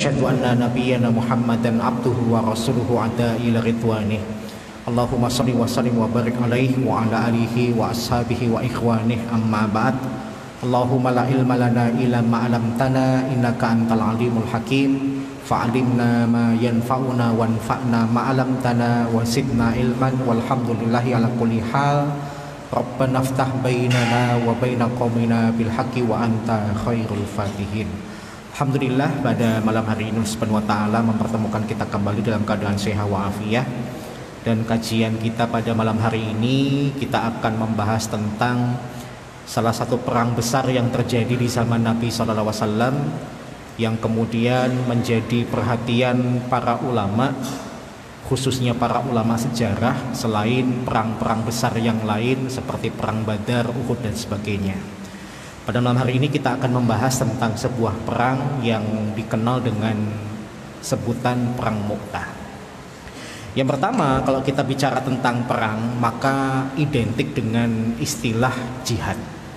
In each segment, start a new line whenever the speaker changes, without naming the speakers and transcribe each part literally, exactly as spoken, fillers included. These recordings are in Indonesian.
Asyhadu anna nabiyyana Muhammadan abduhu wa rasuluhu ada ila ridwanih. Allahumma salli wa sallim wa barik alaihi wa ala alihi wa ashabihi wa ikhwanih, amma ba'd. Allahumma la ilma lana illa ma 'allamtana innaka antal alimul hakim. Fa'alimna ma yanfa'una wanfa'na ma 'allamtana wa zidna ilman walhamdulillahi ala kulli hal. Rabbana iftah bainana wa baina qaumina bil haqqi wa anta khairul fatihin. Alhamdulillah, pada malam hari ini Subhanahu wa ta'ala mempertemukan kita kembali dalam keadaan sehat wa afiah. Dan kajian kita pada malam hari ini kita akan membahas tentang salah satu perang besar yang terjadi di zaman Nabi shallallahu alaihi wasallam, yang kemudian menjadi perhatian para ulama, khususnya para ulama sejarah, selain perang-perang besar yang lain seperti perang Badar, Uhud dan sebagainya. Pada malam hari ini kita akan membahas tentang sebuah perang yang dikenal dengan sebutan Perang Mu'tah. Yang pertama, kalau kita bicara tentang perang, maka identik dengan istilah jihad.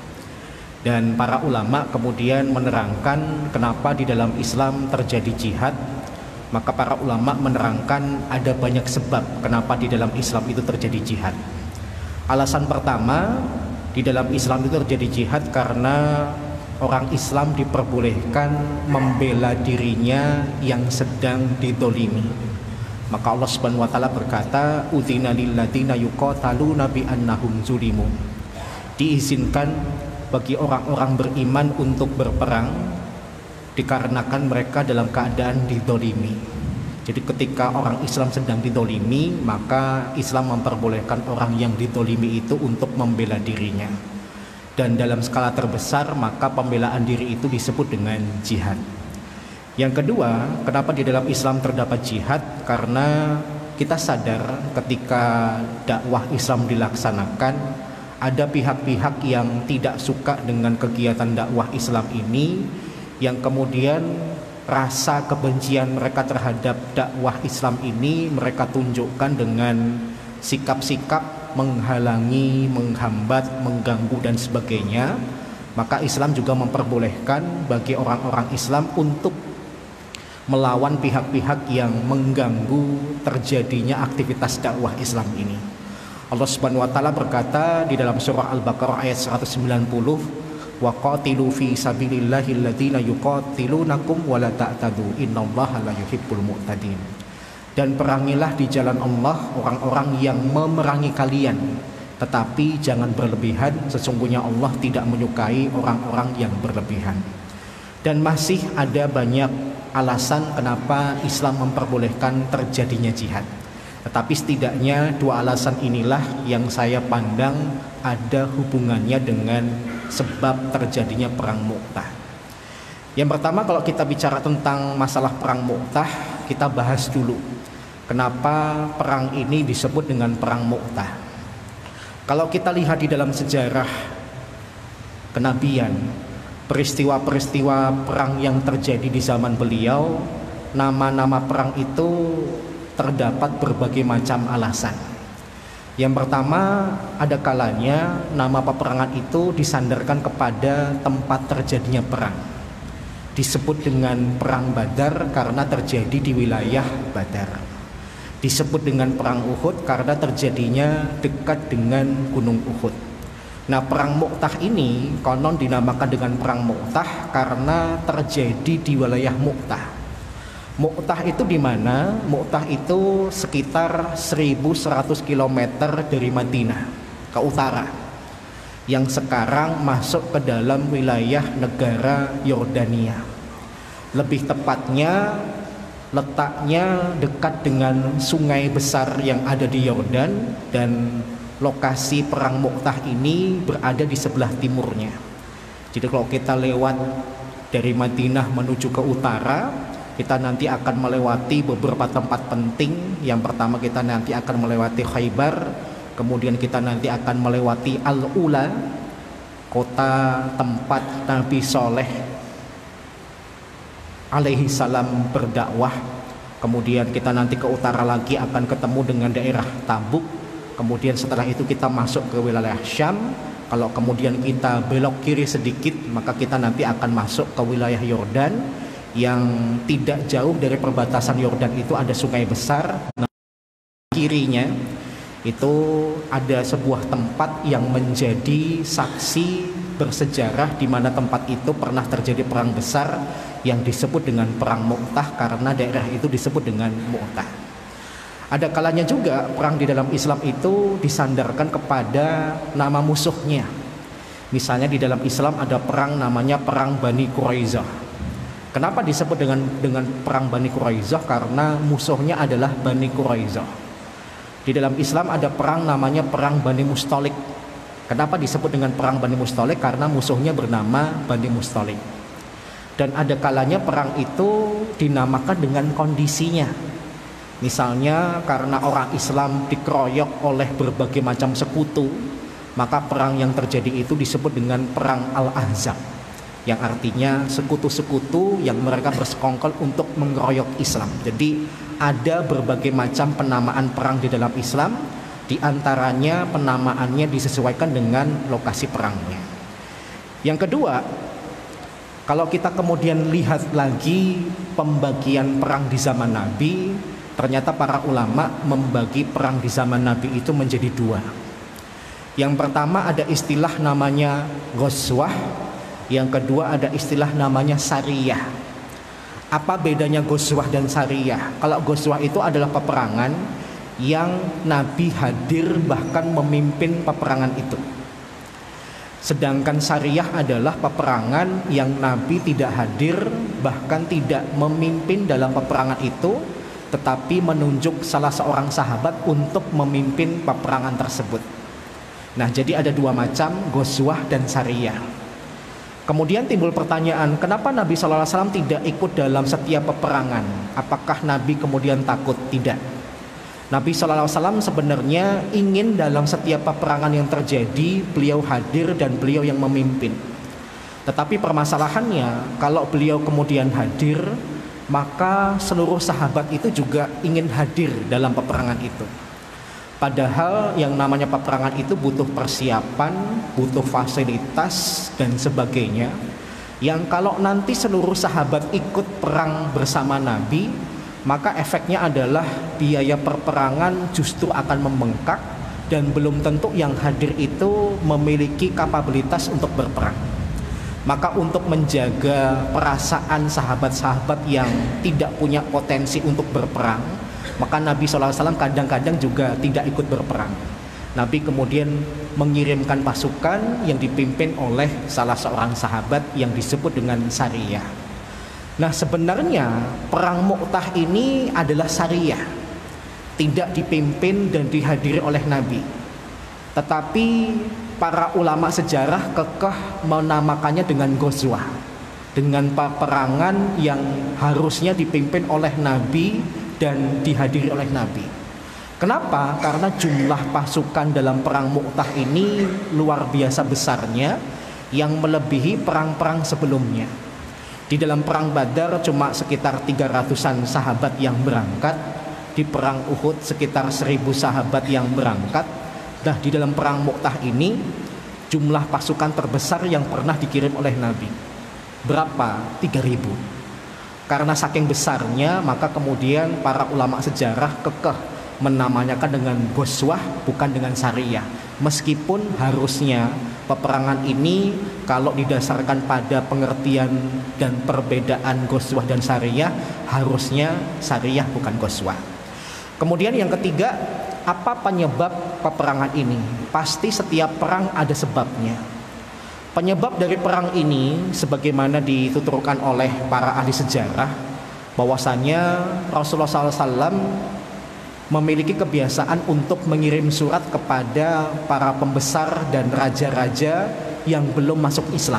Dan para ulama kemudian menerangkan kenapa di dalam Islam terjadi jihad. Maka para ulama menerangkan ada banyak sebab kenapa di dalam Islam itu terjadi jihad. Alasan pertama, di dalam Islam itu terjadi jihad karena orang Islam diperbolehkan membela dirinya yang sedang didolimi. Maka Allah Subhanahu wa ta'ala berkata, udzina lil ladzina yuqataluna bi annahum zulimu. Diizinkan bagi orang-orang beriman untuk berperang dikarenakan mereka dalam keadaan didolimi. Jadi ketika orang Islam sedang didolimi, maka Islam memperbolehkan orang yang didolimi itu untuk membela dirinya. Dan dalam skala terbesar, maka pembelaan diri itu disebut dengan jihad. Yang kedua, kenapa di dalam Islam terdapat jihad? Karena kita sadar ketika dakwah Islam dilaksanakan, ada pihak-pihak yang tidak suka dengan kegiatan dakwah Islam ini, yang kemudian rasa kebencian mereka terhadap dakwah Islam ini mereka tunjukkan dengan sikap-sikap menghalangi, menghambat, mengganggu dan sebagainya. Maka Islam juga memperbolehkan bagi orang-orang Islam untuk melawan pihak-pihak yang mengganggu terjadinya aktivitas dakwah Islam ini. Allah Subhanahu wa ta'ala berkata di dalam surah Al-Baqarah ayat seratus sembilan puluh, wa qatilu fi sabilillahi alladziina yuqatilunakum wa la ta'tadu innallaha la yuhibbul mu'tadin. Dan perangilah di jalan Allah orang-orang yang memerangi kalian, tetapi jangan berlebihan, sesungguhnya Allah tidak menyukai orang-orang yang berlebihan. Dan masih ada banyak alasan kenapa Islam memperbolehkan terjadinya jihad. Tetapi setidaknya dua alasan inilah yang saya pandang ada hubungannya dengan sebab terjadinya Perang Mu'tah. Yang pertama, kalau kita bicara tentang masalah Perang Mu'tah, kita bahas dulu kenapa perang ini disebut dengan Perang Mu'tah. Kalau kita lihat di dalam sejarah kenabian, peristiwa-peristiwa perang yang terjadi di zaman beliau, nama-nama perang itu terdapat berbagai macam alasan. Yang pertama, ada kalanya nama peperangan itu disandarkan kepada tempat terjadinya perang. Disebut dengan Perang Badar karena terjadi di wilayah Badar. Disebut dengan Perang Uhud karena terjadinya dekat dengan Gunung Uhud. Nah, Perang Mu'tah ini konon dinamakan dengan Perang Mu'tah karena terjadi di wilayah Mu'tah. Mu'tah itu di mana? Mu'tah itu sekitar seribu seratus kilometer dari Madinah ke utara, yang sekarang masuk ke dalam wilayah negara Yordania. Lebih tepatnya letaknya dekat dengan sungai besar yang ada di Yordan, dan lokasi Perang Mu'tah ini berada di sebelah timurnya. Jadi kalau kita lewat dari Madinah menuju ke utara, kita nanti akan melewati beberapa tempat penting. Yang pertama, kita nanti akan melewati Khaybar, kemudian kita nanti akan melewati Al-Ula, kota tempat Nabi Soleh alaihi salam berdakwah. Kemudian kita nanti ke utara lagi akan ketemu dengan daerah Tabuk. Kemudian setelah itu kita masuk ke wilayah Syam. Kalau kemudian kita belok kiri sedikit, maka kita nanti akan masuk ke wilayah Yordan. yang tidak jauh dari perbatasan Yordan itu ada sungai besar. Nah, kirinya itu ada sebuah tempat yang menjadi saksi bersejarah di mana tempat itu pernah terjadi perang besar yang disebut dengan perang Mu'tah, karena daerah itu disebut dengan Mu'tah. Ada kalanya juga perang di dalam Islam itu disandarkan kepada nama musuhnya. Misalnya di dalam Islam ada perang namanya perang Bani Quraisyah. Kenapa disebut dengan dengan perang Bani Quraisyah? Karena musuhnya adalah Bani Quraisyah. Di dalam Islam ada perang namanya perang Bani Mustalik. Kenapa disebut dengan perang Bani Mustalik? Karena musuhnya bernama Bani Mustalik. Dan ada kalanya perang itu dinamakan dengan kondisinya. Misalnya karena orang Islam dikeroyok oleh berbagai macam sekutu, maka perang yang terjadi itu disebut dengan perang Al-Ahzab, yang artinya sekutu-sekutu yang mereka bersekongkol untuk mengeroyok Islam. Jadi ada berbagai macam penamaan perang di dalam Islam. Di antaranya penamaannya disesuaikan dengan lokasi perangnya. Yang kedua, kalau kita kemudian lihat lagi pembagian perang di zaman Nabi, ternyata para ulama membagi perang di zaman Nabi itu menjadi dua. Yang pertama ada istilah namanya Ghazwah, yang kedua ada istilah namanya Sariyah. Apa bedanya Ghazwah dan Sariyah? Kalau Ghazwah itu adalah peperangan yang Nabi hadir bahkan memimpin peperangan itu. Sedangkan Sariyah adalah peperangan yang Nabi tidak hadir bahkan tidak memimpin dalam peperangan itu, tetapi menunjuk salah seorang sahabat untuk memimpin peperangan tersebut. Nah, jadi ada dua macam, Ghazwah dan Sariyah. Kemudian timbul pertanyaan, kenapa Nabi shallallahu alaihi wasallam tidak ikut dalam setiap peperangan? Apakah Nabi kemudian takut? Tidak. Nabi shallallahu alaihi wasallam sebenarnya ingin dalam setiap peperangan yang terjadi beliau hadir dan beliau yang memimpin. Tetapi permasalahannya, kalau beliau kemudian hadir, maka seluruh sahabat itu juga ingin hadir dalam peperangan itu. Padahal yang namanya peperangan itu butuh persiapan, butuh fasilitas dan sebagainya, yang kalau nanti seluruh sahabat ikut perang bersama Nabi, maka efeknya adalah biaya perperangan justru akan membengkak dan belum tentu yang hadir itu memiliki kapabilitas untuk berperang. Maka untuk menjaga perasaan sahabat-sahabat yang tidak punya potensi untuk berperang, maka Nabi shallallahu alaihi wasallam kadang-kadang juga tidak ikut berperang. Nabi kemudian mengirimkan pasukan yang dipimpin oleh salah seorang sahabat yang disebut dengan Sariyah. Nah, sebenarnya perang Mu'tah ini adalah Sariyah, tidak dipimpin dan dihadiri oleh Nabi. Tetapi para ulama sejarah kekeh menamakannya dengan Ghazwah, dengan peperangan yang harusnya dipimpin oleh Nabi dan dihadiri oleh Nabi. Kenapa? Karena jumlah pasukan dalam perang Mu'tah ini luar biasa besarnya, yang melebihi perang-perang sebelumnya. Di dalam perang Badar cuma sekitar tiga ratusan sahabat yang berangkat. Di perang Uhud sekitar seribu sahabat yang berangkat. Nah, di dalam perang Mu'tah ini jumlah pasukan terbesar yang pernah dikirim oleh Nabi. Berapa? tiga ribu. Karena saking besarnya, maka kemudian para ulama sejarah kekeh menamakan dengan Ghazwah bukan dengan Sariyah. Meskipun harusnya peperangan ini kalau didasarkan pada pengertian dan perbedaan Ghazwah dan Sariyah, harusnya Sariyah bukan Ghazwah. Kemudian yang ketiga, apa penyebab peperangan ini? Pasti setiap perang ada sebabnya. Penyebab dari perang ini sebagaimana dituturkan oleh para ahli sejarah, bahwasanya Rasulullah shallallahu alaihi wasallam memiliki kebiasaan untuk mengirim surat kepada para pembesar dan raja-raja yang belum masuk Islam.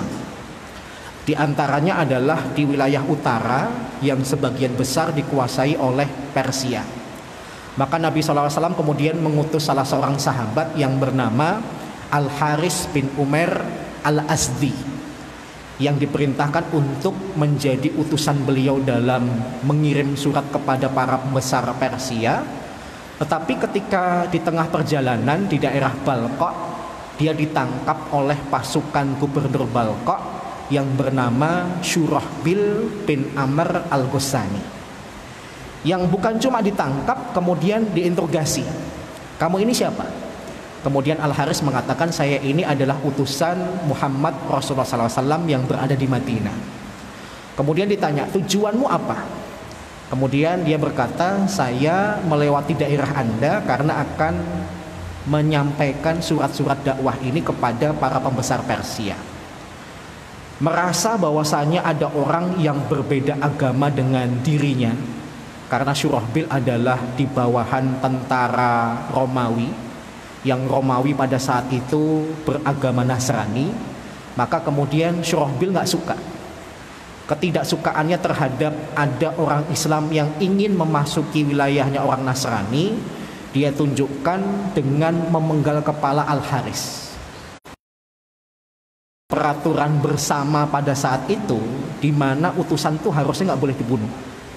Di antaranya adalah di wilayah utara yang sebagian besar dikuasai oleh Persia. Maka Nabi shallallahu alaihi wasallam kemudian mengutus salah seorang sahabat yang bernama Al-Haris bin Umar Al-Azdi, yang diperintahkan untuk menjadi utusan beliau dalam mengirim surat kepada para pembesar Persia. Tetapi ketika di tengah perjalanan di daerah Balqa, dia ditangkap oleh pasukan gubernur Balqa yang bernama Syurahbil bin Amr al-Ghassani, yang bukan cuma ditangkap kemudian diinterogasi. Kamu ini siapa? Kemudian Al-Haris mengatakan, saya ini adalah utusan Muhammad Rasulullah sallallahu alaihi wasallam yang berada di Madinah. Kemudian ditanya, tujuanmu apa? Kemudian dia berkata, saya melewati daerah Anda karena akan menyampaikan surat-surat dakwah ini kepada para pembesar Persia. Merasa bahwasanya ada orang yang berbeda agama dengan dirinya, karena Syurahbil adalah di bawahan tentara Romawi, yang Romawi pada saat itu beragama Nasrani. Maka kemudian Syurahbil nggak suka. Ketidaksukaannya terhadap ada orang Islam yang ingin memasuki wilayahnya orang Nasrani, dia tunjukkan dengan memenggal kepala Al-Haris. Peraturan bersama pada saat itu, di mana utusan itu harusnya nggak boleh dibunuh.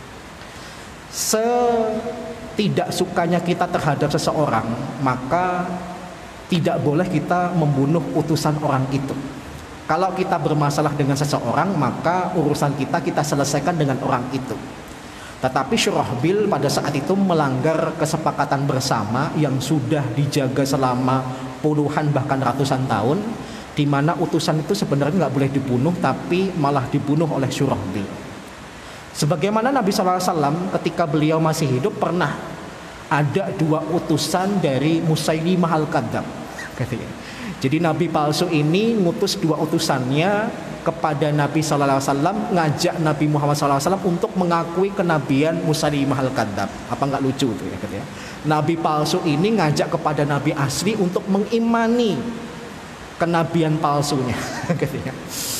Setidak sukanya kita terhadap seseorang, maka tidak boleh kita membunuh utusan orang itu. Kalau kita bermasalah dengan seseorang, maka urusan kita kita selesaikan dengan orang itu. Tetapi Syurahbil pada saat itu melanggar kesepakatan bersama yang sudah dijaga selama puluhan bahkan ratusan tahun, di mana utusan itu sebenarnya nggak boleh dibunuh, tapi malah dibunuh oleh Syurahbil. Sebagaimana Nabi shallallahu alaihi wasallam ketika beliau masih hidup pernah ada dua utusan dari Musailimah al-Kadzdzab, katanya. Jadi Nabi palsu ini ngutus dua utusannya kepada Nabi shallallahu alaihi wasallam, ngajak Nabi Muhammad shallallahu alaihi wasallam untuk mengakui kenabian Musailimah al-Kadzdzab. Apa nggak lucu tuh ya, katanya. Nabi palsu ini ngajak kepada Nabi asli untuk mengimani kenabian palsunya, katanya.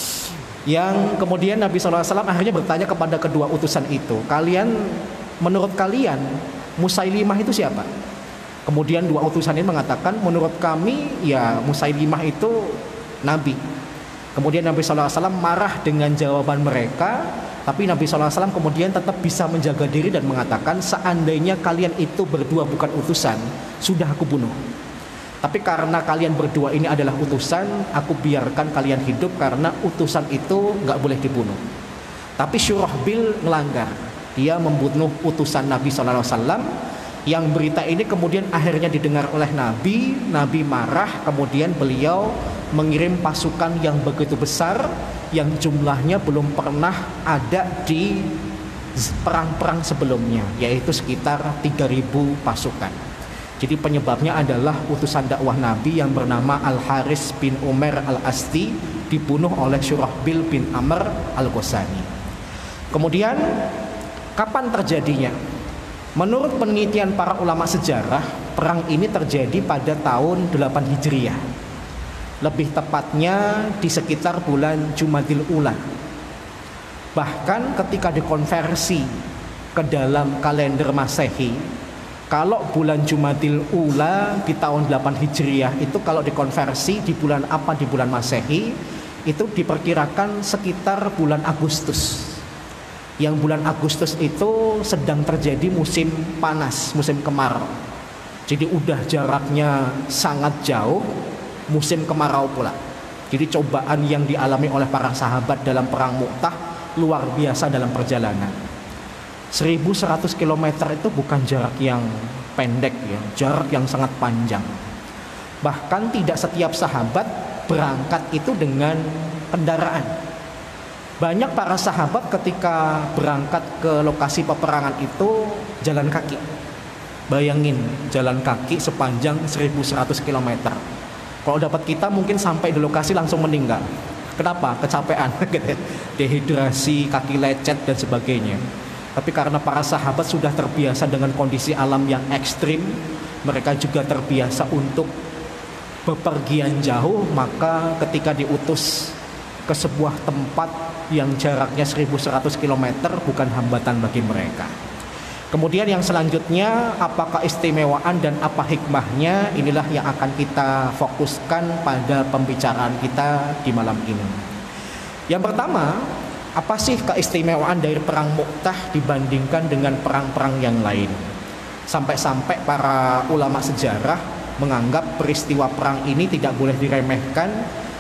Yang kemudian Nabi shallallahu alaihi wasallam akhirnya bertanya kepada kedua utusan itu, kalian, menurut kalian Musailimah itu siapa? Kemudian dua utusan ini mengatakan, menurut kami ya Musailimah itu Nabi. Kemudian Nabi shallallahu alaihi wasallam marah dengan jawaban mereka, tapi Nabi shallallahu alaihi wasallam kemudian tetap bisa menjaga diri dan mengatakan, seandainya kalian itu berdua bukan utusan, sudah aku bunuh. Tapi karena kalian berdua ini adalah utusan, aku biarkan kalian hidup karena utusan itu nggak boleh dibunuh. Tapi Syurahbil melanggar, dia membunuh utusan Nabi shallallahu alaihi wasallam. Yang berita ini kemudian akhirnya didengar oleh Nabi. Nabi marah, kemudian beliau mengirim pasukan yang begitu besar, yang jumlahnya belum pernah ada di perang-perang sebelumnya, yaitu sekitar tiga ribu pasukan. Jadi penyebabnya adalah utusan dakwah Nabi yang bernama Al-Haris bin Umar al-Asdi dibunuh oleh Syurahbil bin Amr al-Ghassani. Kemudian kapan terjadinya? Menurut penelitian para ulama sejarah, perang ini terjadi pada tahun delapan Hijriah. Lebih tepatnya di sekitar bulan Jumadil Ula. Bahkan ketika dikonversi ke dalam kalender Masehi, kalau bulan Jumadil Ula di tahun delapan Hijriah itu kalau dikonversi di bulan apa di bulan Masehi, itu diperkirakan sekitar bulan Agustus. Yang bulan Agustus itu sedang terjadi musim panas, musim kemarau. Jadi udah jaraknya sangat jauh, musim kemarau pula. Jadi cobaan yang dialami oleh para sahabat dalam perang Mu'tah luar biasa dalam perjalanan. seribu seratus kilometer itu bukan jarak yang pendek ya, jarak yang sangat panjang. Bahkan tidak setiap sahabat berangkat itu dengan kendaraan. Banyak para sahabat ketika berangkat ke lokasi peperangan itu jalan kaki. Bayangin jalan kaki sepanjang seribu seratus kilometer. Kalau dapat kita mungkin sampai di lokasi langsung meninggal. Kenapa? Kecapean, dehidrasi, kaki lecet dan sebagainya. Tapi karena para sahabat sudah terbiasa dengan kondisi alam yang ekstrim, mereka juga terbiasa untuk bepergian jauh, maka ketika diutus ke sebuah tempat yang jaraknya seribu seratus kilometer bukan hambatan bagi mereka. Kemudian yang selanjutnya, apakah istimewaan dan apa hikmahnya, inilah yang akan kita fokuskan pada pembicaraan kita di malam ini. Yang pertama, apa sih keistimewaan dari perang Mu'tah dibandingkan dengan perang-perang yang lain? Sampai-sampai para ulama sejarah menganggap peristiwa perang ini tidak boleh diremehkan,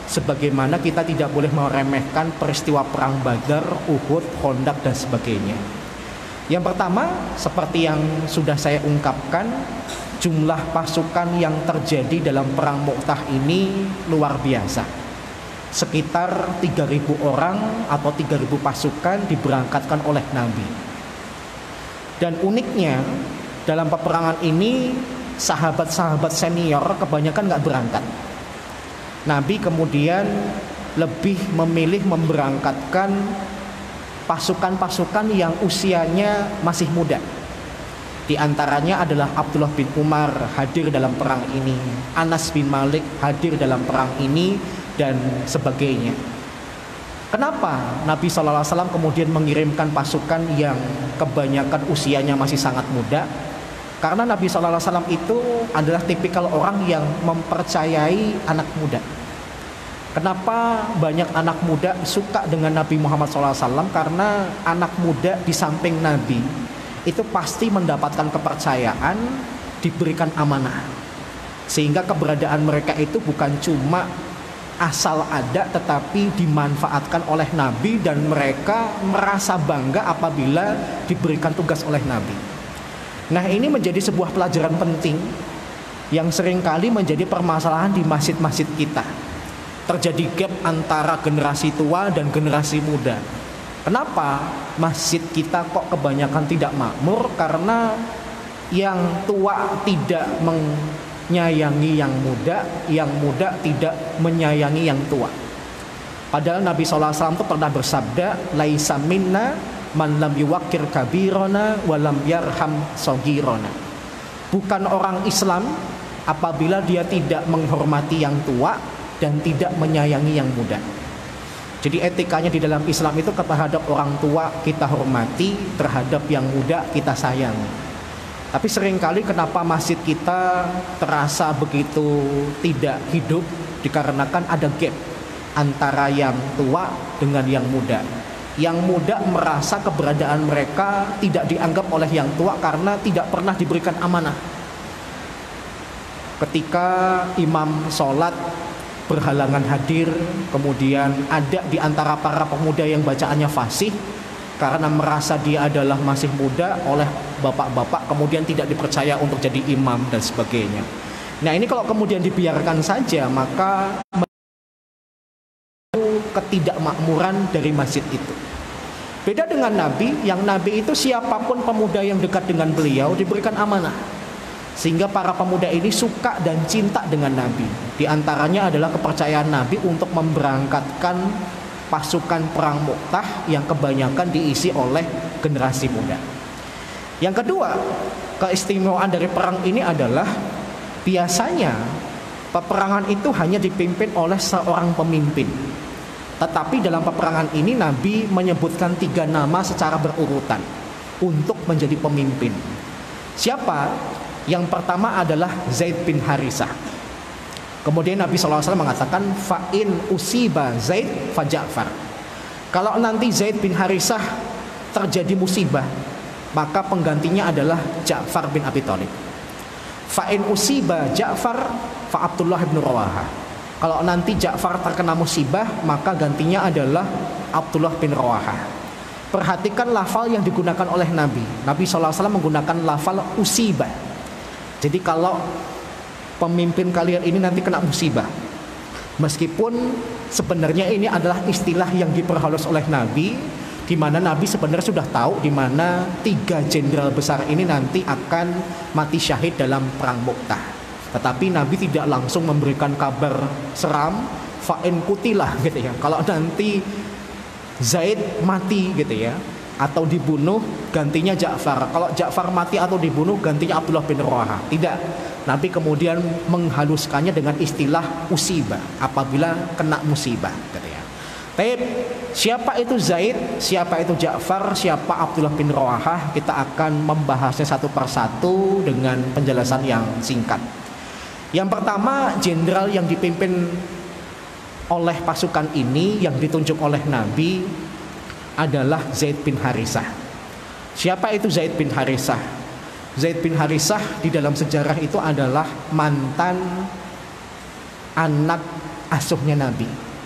sebagaimana kita tidak boleh meremehkan peristiwa perang Badar, Uhud, Khandaq dan sebagainya. Yang pertama, seperti yang sudah saya ungkapkan, jumlah pasukan yang terjadi dalam perang Mu'tah ini luar biasa. Sekitar tiga ribu orang atau tiga ribu pasukan diberangkatkan oleh Nabi. Dan uniknya, dalam peperangan ini sahabat-sahabat senior kebanyakan nggak berangkat. Nabi kemudian lebih memilih memberangkatkan pasukan-pasukan yang usianya masih muda. Di antaranya adalah Abdullah bin Umar hadir dalam perang ini, Anas bin Malik hadir dalam perang ini, dan sebagainya. Kenapa Nabi shallallahu alaihi wasallam kemudian mengirimkan pasukan yang kebanyakan usianya masih sangat muda? Karena Nabi shallallahu alaihi wasallam itu adalah tipikal orang yang mempercayai anak muda. Kenapa banyak anak muda suka dengan Nabi Muhammad shallallahu alaihi wasallam? Karena anak muda di samping Nabi itu pasti mendapatkan kepercayaan, diberikan amanah. Sehingga keberadaan mereka itu bukan cuma asal ada, tetapi dimanfaatkan oleh Nabi, dan mereka merasa bangga apabila diberikan tugas oleh Nabi. Nah, ini menjadi sebuah pelajaran penting yang seringkali menjadi permasalahan di masjid-masjid kita. Terjadi gap antara generasi tua dan generasi muda. Kenapa masjid kita kok kebanyakan tidak makmur? Karena yang tua tidak menyayangi yang muda, yang muda tidak menyayangi yang tua. Padahal Nabi shallallahu alaihi wasallam itu pernah bersabda, laisa minna man lam yuwakir kabirona walam yarham sogirona. Bukan orang Islam apabila dia tidak menghormati yang tua dan tidak menyayangi yang muda. Jadi etikanya di dalam Islam itu terhadap orang tua kita hormati, terhadap yang muda kita sayangi. Tapi seringkali kenapa masjid kita terasa begitu tidak hidup? Dikarenakan ada gap antara yang tua dengan yang muda. Yang muda merasa keberadaan mereka tidak dianggap oleh yang tua karena tidak pernah diberikan amanah. Ketika imam sholat berhalangan hadir, kemudian ada di antara para pemuda yang bacaannya fasih karena merasa dia adalah masih muda oleh bapak-bapak, kemudian tidak dipercaya untuk jadi imam dan sebagainya. Nah, ini kalau kemudian dibiarkan saja, maka ketidakmakmuran dari masjid itu. Beda dengan Nabi, yang Nabi itu siapapun pemuda yang dekat dengan beliau diberikan amanah. Sehingga para pemuda ini suka dan cinta dengan Nabi. Di antaranya adalah kepercayaan Nabi untuk memberangkatkan pasukan perang Mu'tah yang kebanyakan diisi oleh generasi muda. Yang kedua, keistimewaan dari perang ini adalah biasanya peperangan itu hanya dipimpin oleh seorang pemimpin. Tetapi dalam peperangan ini Nabi menyebutkan tiga nama secara berurutan untuk menjadi pemimpin. Siapa? Yang pertama adalah Zaid bin Harisah. Kemudian Nabi shallallahu alaihi wasallam mengatakan, fa'in usiba Zaid fa Ja'far. Kalau nanti Zaid bin Harisah terjadi musibah, maka penggantinya adalah Ja'far bin Abi Thalib. Fa'in usiba Ja'far fa Abdullah bin Rawaha. Kalau nanti Ja'far terkena musibah, maka gantinya adalah Abdullah bin Rawaha. Perhatikan lafal yang digunakan oleh Nabi. Nabi shallallahu alaihi wasallam menggunakan lafal usiba. Jadi kalau pemimpin kalian ini nanti kena musibah, meskipun sebenarnya ini adalah istilah yang diperhalus oleh Nabi, di mana Nabi sebenarnya sudah tahu di mana tiga jenderal besar ini nanti akan mati syahid dalam perang Mu'tah. Tetapi Nabi tidak langsung memberikan kabar seram, fa'in kutilah gitu ya. Kalau nanti Zaid mati gitu ya, atau dibunuh, gantinya Ja'far. Kalau Ja'far mati atau dibunuh, gantinya Abdullah bin Rawaha. Tidak. Nabi kemudian menghaluskannya dengan istilah usibah, apabila kena musibah gitu ya. Baik, siapa itu Zaid, siapa itu Ja'far, siapa Abdullah bin Rawaha, kita akan membahasnya satu persatu dengan penjelasan yang singkat. Yang pertama, jenderal yang dipimpin oleh pasukan ini yang ditunjuk oleh Nabi adalah Zaid bin Harisah. Siapa itu Zaid bin Harisah? Zaid bin Harisah di dalam sejarah itu adalah mantan anak asuhnya Nabi,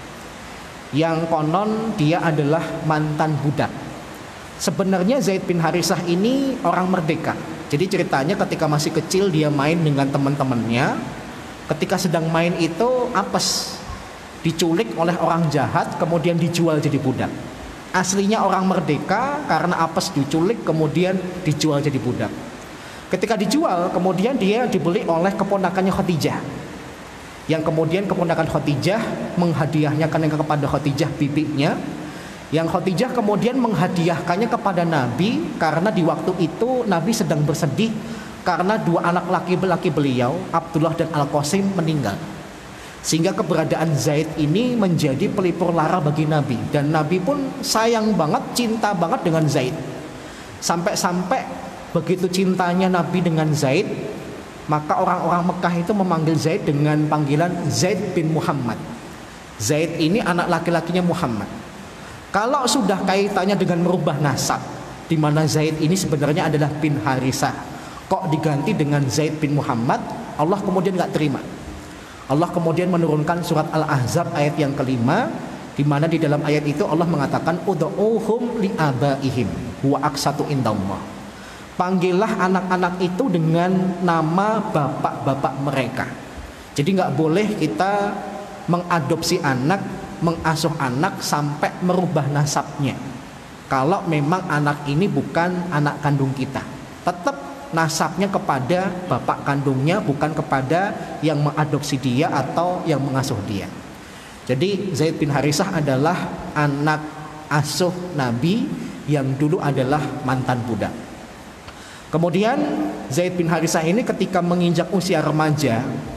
yang konon dia adalah mantan budak. Sebenarnya Zaid bin Harisah ini orang merdeka. Jadi ceritanya ketika masih kecil dia main dengan teman-temannya. Ketika sedang main itu apes, diculik oleh orang jahat, kemudian dijual jadi budak. Aslinya orang merdeka, karena apes diculik, kemudian dijual jadi budak. Ketika dijual, kemudian dia dibeli oleh keponakannya Khadijah, yang kemudian keponakan Khadijah menghadiahnya kepada Khadijah bibinya, yang Khadijah kemudian menghadiahkannya kepada Nabi, karena di waktu itu Nabi sedang bersedih karena dua anak laki-laki beliau, Abdullah dan Al-Qasim, meninggal. Sehingga keberadaan Zaid ini menjadi pelipur lara bagi Nabi, dan Nabi pun sayang banget, cinta banget dengan Zaid. Sampai-sampai begitu cintanya Nabi dengan Zaid, maka orang-orang Mekah itu memanggil Zaid dengan panggilan Zaid bin Muhammad. Zaid ini anak laki-lakinya Muhammad. Kalau sudah kaitannya dengan merubah nasab, di mana Zaid ini sebenarnya adalah bin Harisah, kok diganti dengan Zaid bin Muhammad, Allah kemudian nggak terima. Allah kemudian menurunkan surat Al-Ahzab ayat yang kelima, di mana di dalam ayat itu Allah mengatakan ud'uhum li'abaihim huwa aqsatu indallah. Panggillah anak-anak itu dengan nama bapak-bapak mereka. Jadi nggak boleh kita mengadopsi anak, mengasuh anak sampai merubah nasabnya. Kalau memang anak ini bukan anak kandung kita, tetap nasabnya kepada bapak kandungnya, bukan kepada yang mengadopsi dia atau yang mengasuh dia. Jadi Zaid bin Harisah adalah anak asuh Nabi yang dulu adalah mantan budak. Kemudian Zaid bin Harisah ini ketika menginjak usia remaja,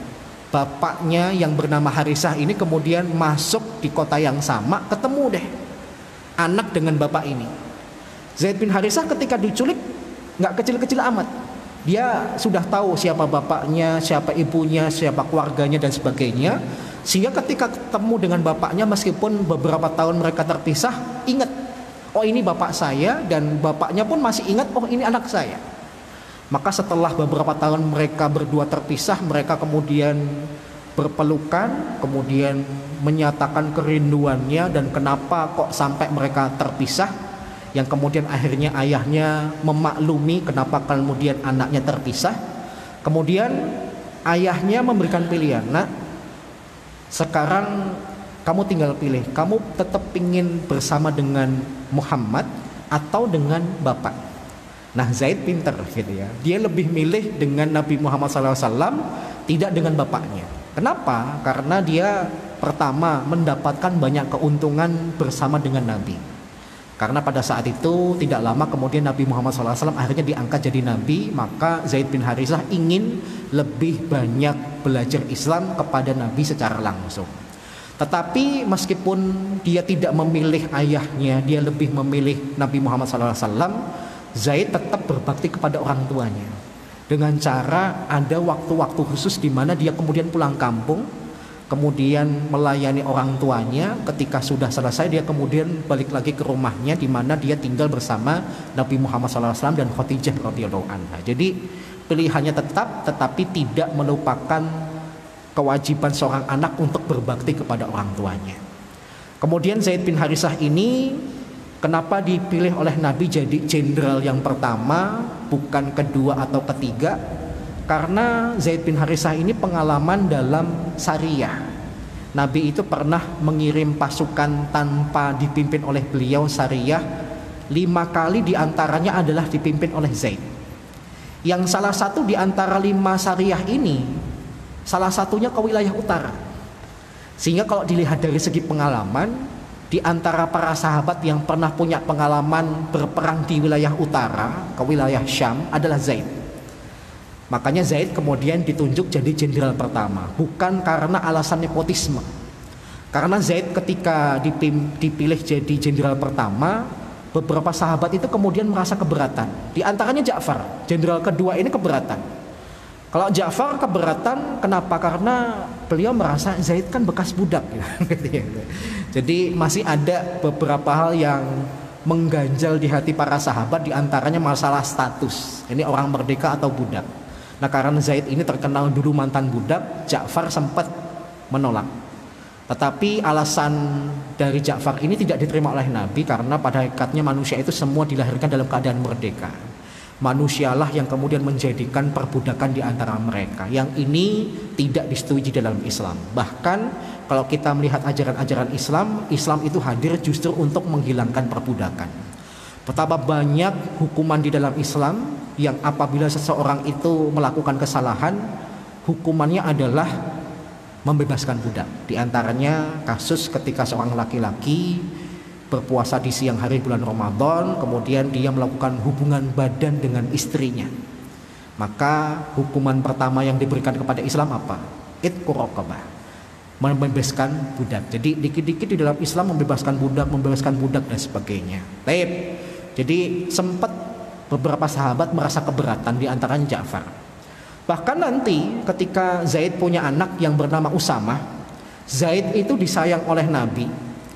bapaknya yang bernama Harisah ini kemudian masuk di kota yang sama, ketemu deh anak dengan bapak ini. Zaid bin Harisah ketika diculik nggak kecil-kecil amat. Dia sudah tahu siapa bapaknya, siapa ibunya, siapa keluarganya dan sebagainya. Sehingga ketika ketemu dengan bapaknya, meskipun beberapa tahun mereka terpisah, ingat, oh ini bapak saya, dan bapaknya pun masih ingat, oh ini anak saya. Maka setelah beberapa tahun mereka berdua terpisah, mereka kemudian berpelukan, kemudian menyatakan kerinduannya dan kenapa kok sampai mereka terpisah, yang kemudian akhirnya ayahnya memaklumi kenapa kemudian anaknya terpisah. Kemudian ayahnya memberikan pilihan, nak, sekarang kamu tinggal pilih, kamu tetap ingin bersama dengan Muhammad atau dengan bapak. Nah Zaid pinter gitu ya, dia lebih milih dengan Nabi Muhammad shallallahu alaihi wasallam, tidak dengan bapaknya. Kenapa? Karena dia pertama mendapatkan banyak keuntungan bersama dengan Nabi. Karena pada saat itu tidak lama kemudian Nabi Muhammad shallallahu alaihi wasallam akhirnya diangkat jadi Nabi, maka Zaid bin Harisah ingin lebih banyak belajar Islam kepada Nabi secara langsung. Tetapi meskipun dia tidak memilih ayahnya, dia lebih memilih Nabi Muhammad shallallahu alaihi wasallam, Zaid tetap berbakti kepada orang tuanya dengan cara ada waktu-waktu khusus di mana dia kemudian pulang kampung, kemudian melayani orang tuanya. Ketika sudah selesai, dia kemudian balik lagi ke rumahnya di mana dia tinggal bersama Nabi Muhammad shallallahu alaihi wasallam dan Khadijah radhiyallahu anha. Jadi pilihannya tetap, tetapi tidak melupakan kewajiban seorang anak untuk berbakti kepada orang tuanya. Kemudian Zaid bin Harisah ini kenapa dipilih oleh Nabi jadi jenderal yang pertama, bukan kedua atau ketiga? Karena Zaid bin Harisah ini pengalaman dalam Sariyah. Nabi itu pernah mengirim pasukan tanpa dipimpin oleh beliau, Sariyah. Lima kali diantaranya adalah dipimpin oleh Zaid. Yang salah satu diantara lima Sariyah ini, salah satunya ke wilayah utara. Sehingga kalau dilihat dari segi pengalaman, di antara para sahabat yang pernah punya pengalaman berperang di wilayah utara, ke wilayah Syam, adalah Zaid. Makanya Zaid kemudian ditunjuk jadi jenderal pertama, bukan karena alasan nepotisme. Karena Zaid ketika dipilih jadi jenderal pertama, beberapa sahabat itu kemudian merasa keberatan. Di antaranya Ja'far, jenderal kedua ini keberatan. Kalau Ja'far keberatan, kenapa? Karena beliau merasa Zaid kan bekas budak. Jadi masih ada beberapa hal yang mengganjal di hati para sahabat, di antaranya masalah status. Ini orang merdeka atau budak. Nah karena Zaid ini terkenal dulu mantan budak, Ja'far sempat menolak. Tetapi alasan dari Ja'far ini tidak diterima oleh Nabi karena pada hakikatnya manusia itu semua dilahirkan dalam keadaan merdeka. Manusialah yang kemudian menjadikan perbudakan di antara mereka. Yang ini tidak disetujui dalam Islam. Bahkan kalau kita melihat ajaran-ajaran Islam, Islam itu hadir justru untuk menghilangkan perbudakan. Betapa banyak hukuman di dalam Islam yang apabila seseorang itu melakukan kesalahan, hukumannya adalah membebaskan budak. Di antaranya kasus ketika seorang laki-laki berpuasa di siang hari bulan Ramadan, kemudian dia melakukan hubungan badan dengan istrinya. Maka hukuman pertama yang diberikan kepada Islam apa? Itqu raqabah, membebaskan budak. Jadi dikit-dikit di dalam Islam membebaskan budak, membebaskan budak dan sebagainya. Baik. Jadi sempat beberapa sahabat merasa keberatan, di antaranya Ja'far. Bahkan nanti ketika Zaid punya anak yang bernama Usamah, Zaid itu disayang oleh Nabi,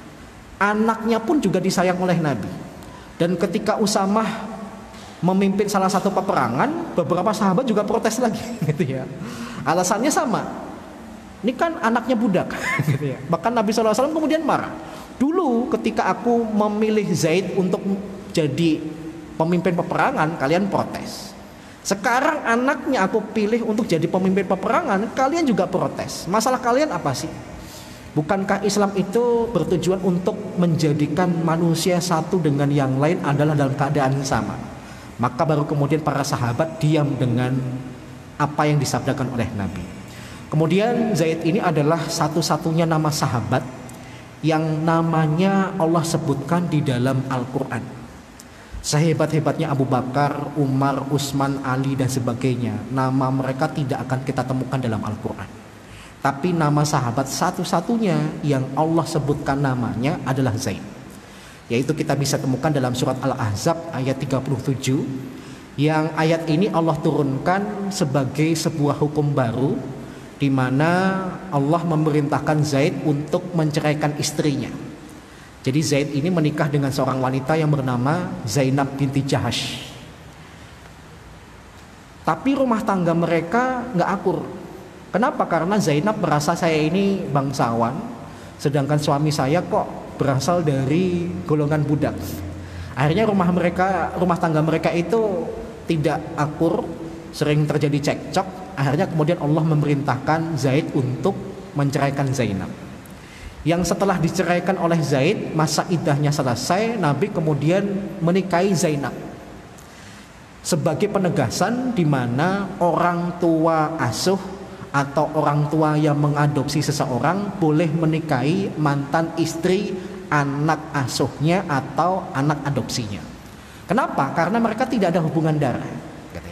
anaknya pun juga disayang oleh Nabi. Dan ketika Usamah memimpin salah satu peperangan, beberapa sahabat juga protes lagi, gitu ya. Alasannya sama, ini kan anaknya budak, gitu ya. Bahkan Nabi shallallahu alaihi wasallam kemudian marah. Dulu ketika aku memilih Zaid untuk jadi pemimpin peperangan, kalian protes. Sekarang anaknya aku pilih untuk jadi pemimpin peperangan, kalian juga protes. Masalah kalian apa sih? Bukankah Islam itu bertujuan untuk menjadikan manusia satu dengan yang lain adalah dalam keadaan yang sama? Maka baru kemudian para sahabat diam dengan apa yang disabdakan oleh Nabi. Kemudian Zaid ini adalah satu-satunya nama sahabat yang namanya Allah sebutkan di dalam Al-Quran. Sehebat-hebatnya Abu Bakar, Umar, Utsman, Ali dan sebagainya, nama mereka tidak akan kita temukan dalam Al-Quran. Tapi nama sahabat satu-satunya yang Allah sebutkan namanya adalah Zaid. Yaitu kita bisa temukan dalam surat Al-Ahzab ayat tiga puluh tujuh. Yang ayat ini Allah turunkan sebagai sebuah hukum baru, di mana Allah memerintahkan Zaid untuk menceraikan istrinya. Jadi Zaid ini menikah dengan seorang wanita yang bernama Zainab binti Jahash. Tapi rumah tangga mereka nggak akur. Kenapa? Karena Zainab merasa saya ini bangsawan, sedangkan suami saya kok berasal dari golongan budak. Akhirnya rumah mereka, rumah tangga mereka itu tidak akur, sering terjadi cekcok. Akhirnya kemudian Allah memerintahkan Zaid untuk menceraikan Zainab. Yang setelah diceraikan oleh Zaid, masa iddahnya selesai, Nabi kemudian menikahi Zainab sebagai penegasan di mana orang tua asuh atau orang tua yang mengadopsi seseorang boleh menikahi mantan istri anak asuhnya atau anak adopsinya. Kenapa? Karena mereka tidak ada hubungan darah.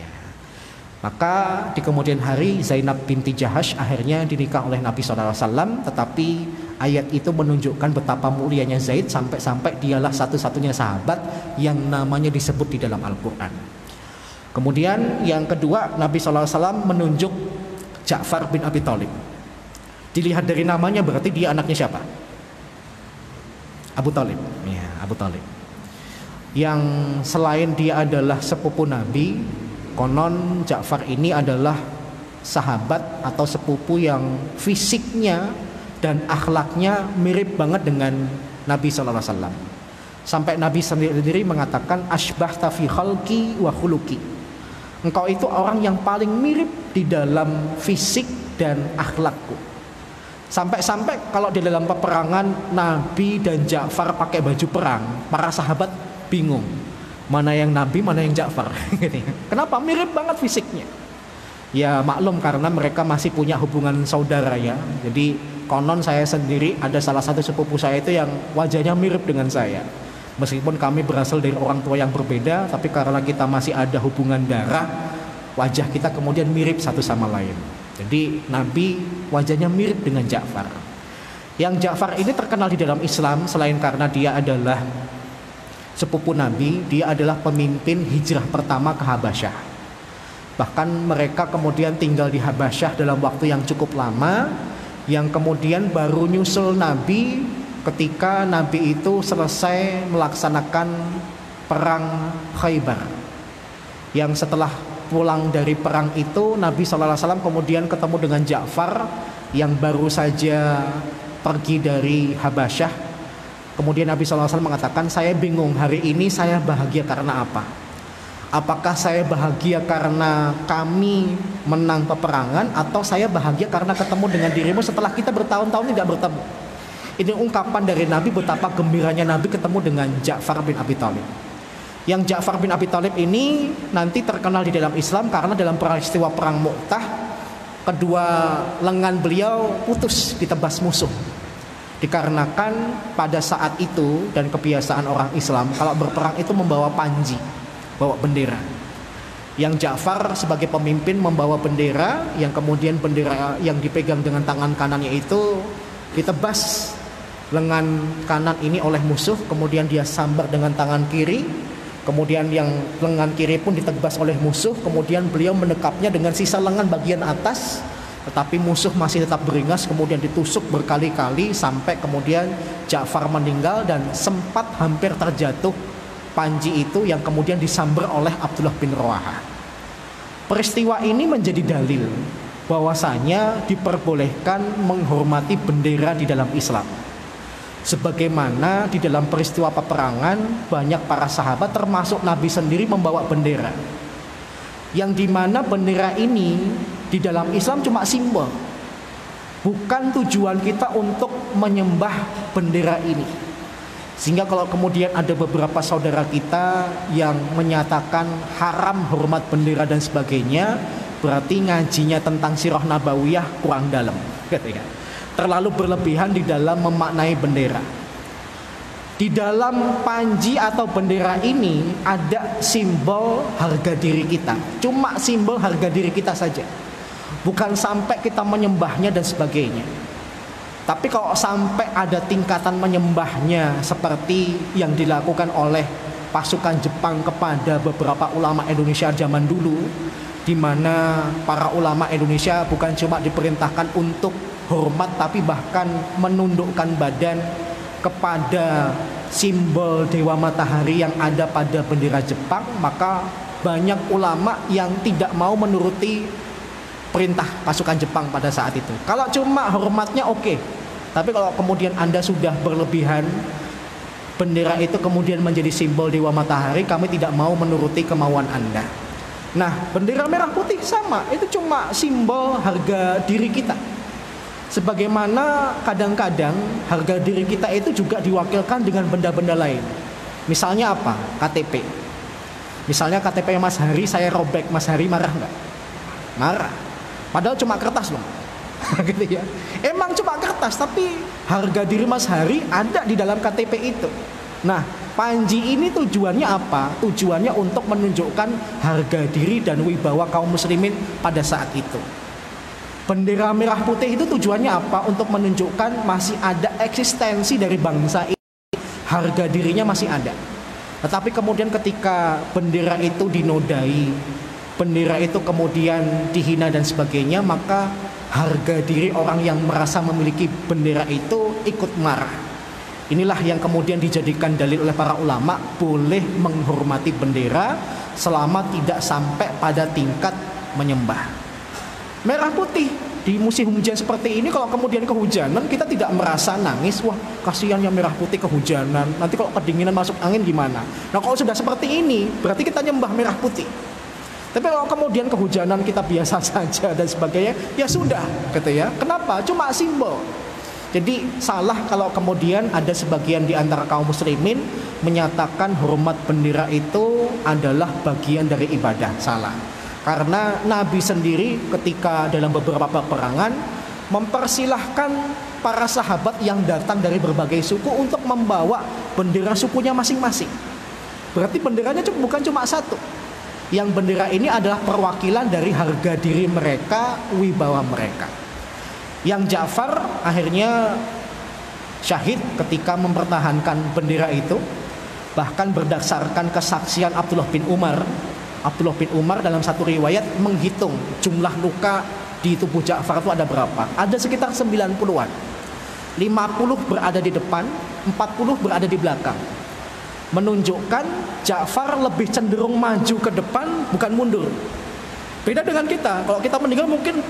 Maka di kemudian hari Zainab binti Jahash akhirnya dinikah oleh Nabi shallallahu alaihi wasallam. Tetapi ayat itu menunjukkan betapa mulianya Zaid, sampai-sampai dialah satu-satunya sahabat yang namanya disebut di dalam Al-Quran. Kemudian yang kedua, Nabi shallallahu alaihi wasallam menunjuk Ja'far bin Abi Thalib. Dilihat dari namanya berarti dia anaknya siapa? Abu Thalib. Ya, Abu Thalib. Yang selain dia adalah sepupu Nabi, konon Ja'far ini adalah sahabat atau sepupu yang fisiknya dan akhlaknya mirip banget dengan Nabi shallallahu alaihi wasallam. Sampai Nabi sendiri mengatakan asbahta fi khalqi wa khuluqi. Engkau itu orang yang paling mirip di dalam fisik dan akhlakku. Sampai-sampai kalau di dalam peperangan Nabi dan Ja'far pakai baju perang, para sahabat bingung. Mana yang Nabi, mana yang Ja'far. Kenapa? Mirip banget fisiknya. Ya maklum karena mereka masih punya hubungan saudara ya. Jadi konon saya sendiri ada salah satu sepupu saya itu yang wajahnya mirip dengan saya. Meskipun kami berasal dari orang tua yang berbeda, tapi karena kita masih ada hubungan darah, wajah kita kemudian mirip satu sama lain. Jadi Nabi wajahnya mirip dengan Ja'far. Yang Ja'far ini terkenal di dalam Islam selain karena dia adalah sepupu Nabi, dia adalah pemimpin hijrah pertama ke Habasyah. Bahkan mereka kemudian tinggal di Habasyah dalam waktu yang cukup lama, yang kemudian baru nyusul Nabi ketika Nabi itu selesai melaksanakan perang Khaybar. Yang setelah pulang dari perang itu, Nabi shallallahu alaihi wasallam kemudian ketemu dengan Ja'far yang baru saja pergi dari Habasyah. Kemudian Nabi shallallahu alaihi wasallam mengatakan, saya bingung hari ini saya bahagia karena apa? Apakah saya bahagia karena kami menang peperangan, atau saya bahagia karena ketemu dengan dirimu setelah kita bertahun-tahun tidak bertemu? Ini ungkapan dari Nabi betapa gembiranya Nabi ketemu dengan Ja'far bin Abi Thalib. Yang Ja'far bin Abi Thalib ini nanti terkenal di dalam Islam karena dalam peristiwa perang Mu'tah, kedua lengan beliau putus ditebas musuh. Dikarenakan pada saat itu dan kebiasaan orang Islam kalau berperang itu membawa panji, bawa bendera. Yang Ja'far sebagai pemimpin membawa bendera, yang kemudian bendera yang dipegang dengan tangan kanannya itu ditebas lengan kanan ini oleh musuh, kemudian dia sambar dengan tangan kiri, kemudian yang lengan kiri pun ditebas oleh musuh, kemudian beliau menekapnya dengan sisa lengan bagian atas, tetapi musuh masih tetap beringas, kemudian ditusuk berkali-kali sampai kemudian Ja'far meninggal dan sempat hampir terjatuh panji itu yang kemudian disambar oleh Abdullah bin Rawaha. Peristiwa ini menjadi dalil bahwasanya diperbolehkan menghormati bendera di dalam Islam. Sebagaimana di dalam peristiwa peperangan banyak para sahabat termasuk Nabi sendiri membawa bendera, yang dimana bendera ini di dalam Islam cuma simbol, bukan tujuan kita untuk menyembah bendera ini. Sehingga kalau kemudian ada beberapa saudara kita yang menyatakan haram hormat bendera dan sebagainya, berarti ngajinya tentang sirah nabawiyah kurang dalam, gitu ya. Terlalu berlebihan di dalam memaknai bendera. Di dalam panji atau bendera ini ada simbol harga diri kita, cuma simbol harga diri kita saja, bukan sampai kita menyembahnya dan sebagainya. Tapi kalau sampai ada tingkatan menyembahnya seperti yang dilakukan oleh pasukan Jepang kepada beberapa ulama Indonesia zaman dulu, di mana para ulama Indonesia bukan cuma diperintahkan untuk hormat, tapi bahkan menundukkan badan kepada simbol dewa matahari yang ada pada bendera Jepang, maka banyak ulama yang tidak mau menuruti perintah pasukan Jepang pada saat itu. Kalau cuma hormatnya oke, okay. Tapi kalau kemudian Anda sudah berlebihan, bendera itu kemudian menjadi simbol dewa matahari, kami tidak mau menuruti kemauan Anda. Nah, bendera merah putih sama, itu cuma simbol harga diri kita. Sebagaimana kadang-kadang harga diri kita itu juga diwakilkan dengan benda-benda lain. Misalnya apa? K T P. Misalnya K T P Mas Hari saya robek, Mas Hari marah nggak? Marah. Padahal cuma kertas loh. Gitu ya. Emang cuma kertas, tapi harga diri Mas Hari ada di dalam K T P itu. Nah, panji ini tujuannya apa? Tujuannya untuk menunjukkan harga diri dan wibawa kaum muslimin pada saat itu. Bendera merah putih itu tujuannya apa? Untuk menunjukkan masih ada eksistensi dari bangsa ini, harga dirinya masih ada. Tetapi kemudian ketika bendera itu dinodai, bendera itu kemudian dihina dan sebagainya, maka harga diri orang yang merasa memiliki bendera itu ikut marah. Inilah yang kemudian dijadikan dalil oleh para ulama, boleh menghormati bendera selama tidak sampai pada tingkat menyembah. Merah putih di musim hujan seperti ini, kalau kemudian kehujanan kita tidak merasa nangis, wah kasihan yang merah putih kehujanan, nanti kalau kedinginan masuk angin gimana. Nah kalau sudah seperti ini berarti kita nyembah merah putih. Tapi kalau kemudian kehujanan kita biasa saja dan sebagainya, ya sudah gitu ya. Kenapa? Cuma simbol. Jadi salah kalau kemudian ada sebagian di antara kaum muslimin menyatakan hormat bendera itu adalah bagian dari ibadah. Salah. Karena Nabi sendiri ketika dalam beberapa peperangan mempersilahkan para sahabat yang datang dari berbagai suku untuk membawa bendera sukunya masing-masing. Berarti benderanya bukan cuma satu. Yang bendera ini adalah perwakilan dari harga diri mereka, wibawa mereka. Yang Ja'far akhirnya syahid ketika mempertahankan bendera itu. Bahkan berdasarkan kesaksian Abdullah bin Umar, Abdullah bin Umar dalam satu riwayat menghitung jumlah luka di tubuh Ja'far itu ada berapa. Ada sekitar sembilan puluhan. lima puluh berada di depan, empat puluh berada di belakang. Menunjukkan Ja'far lebih cenderung maju ke depan, bukan mundur. Beda dengan kita. Kalau kita meninggal mungkin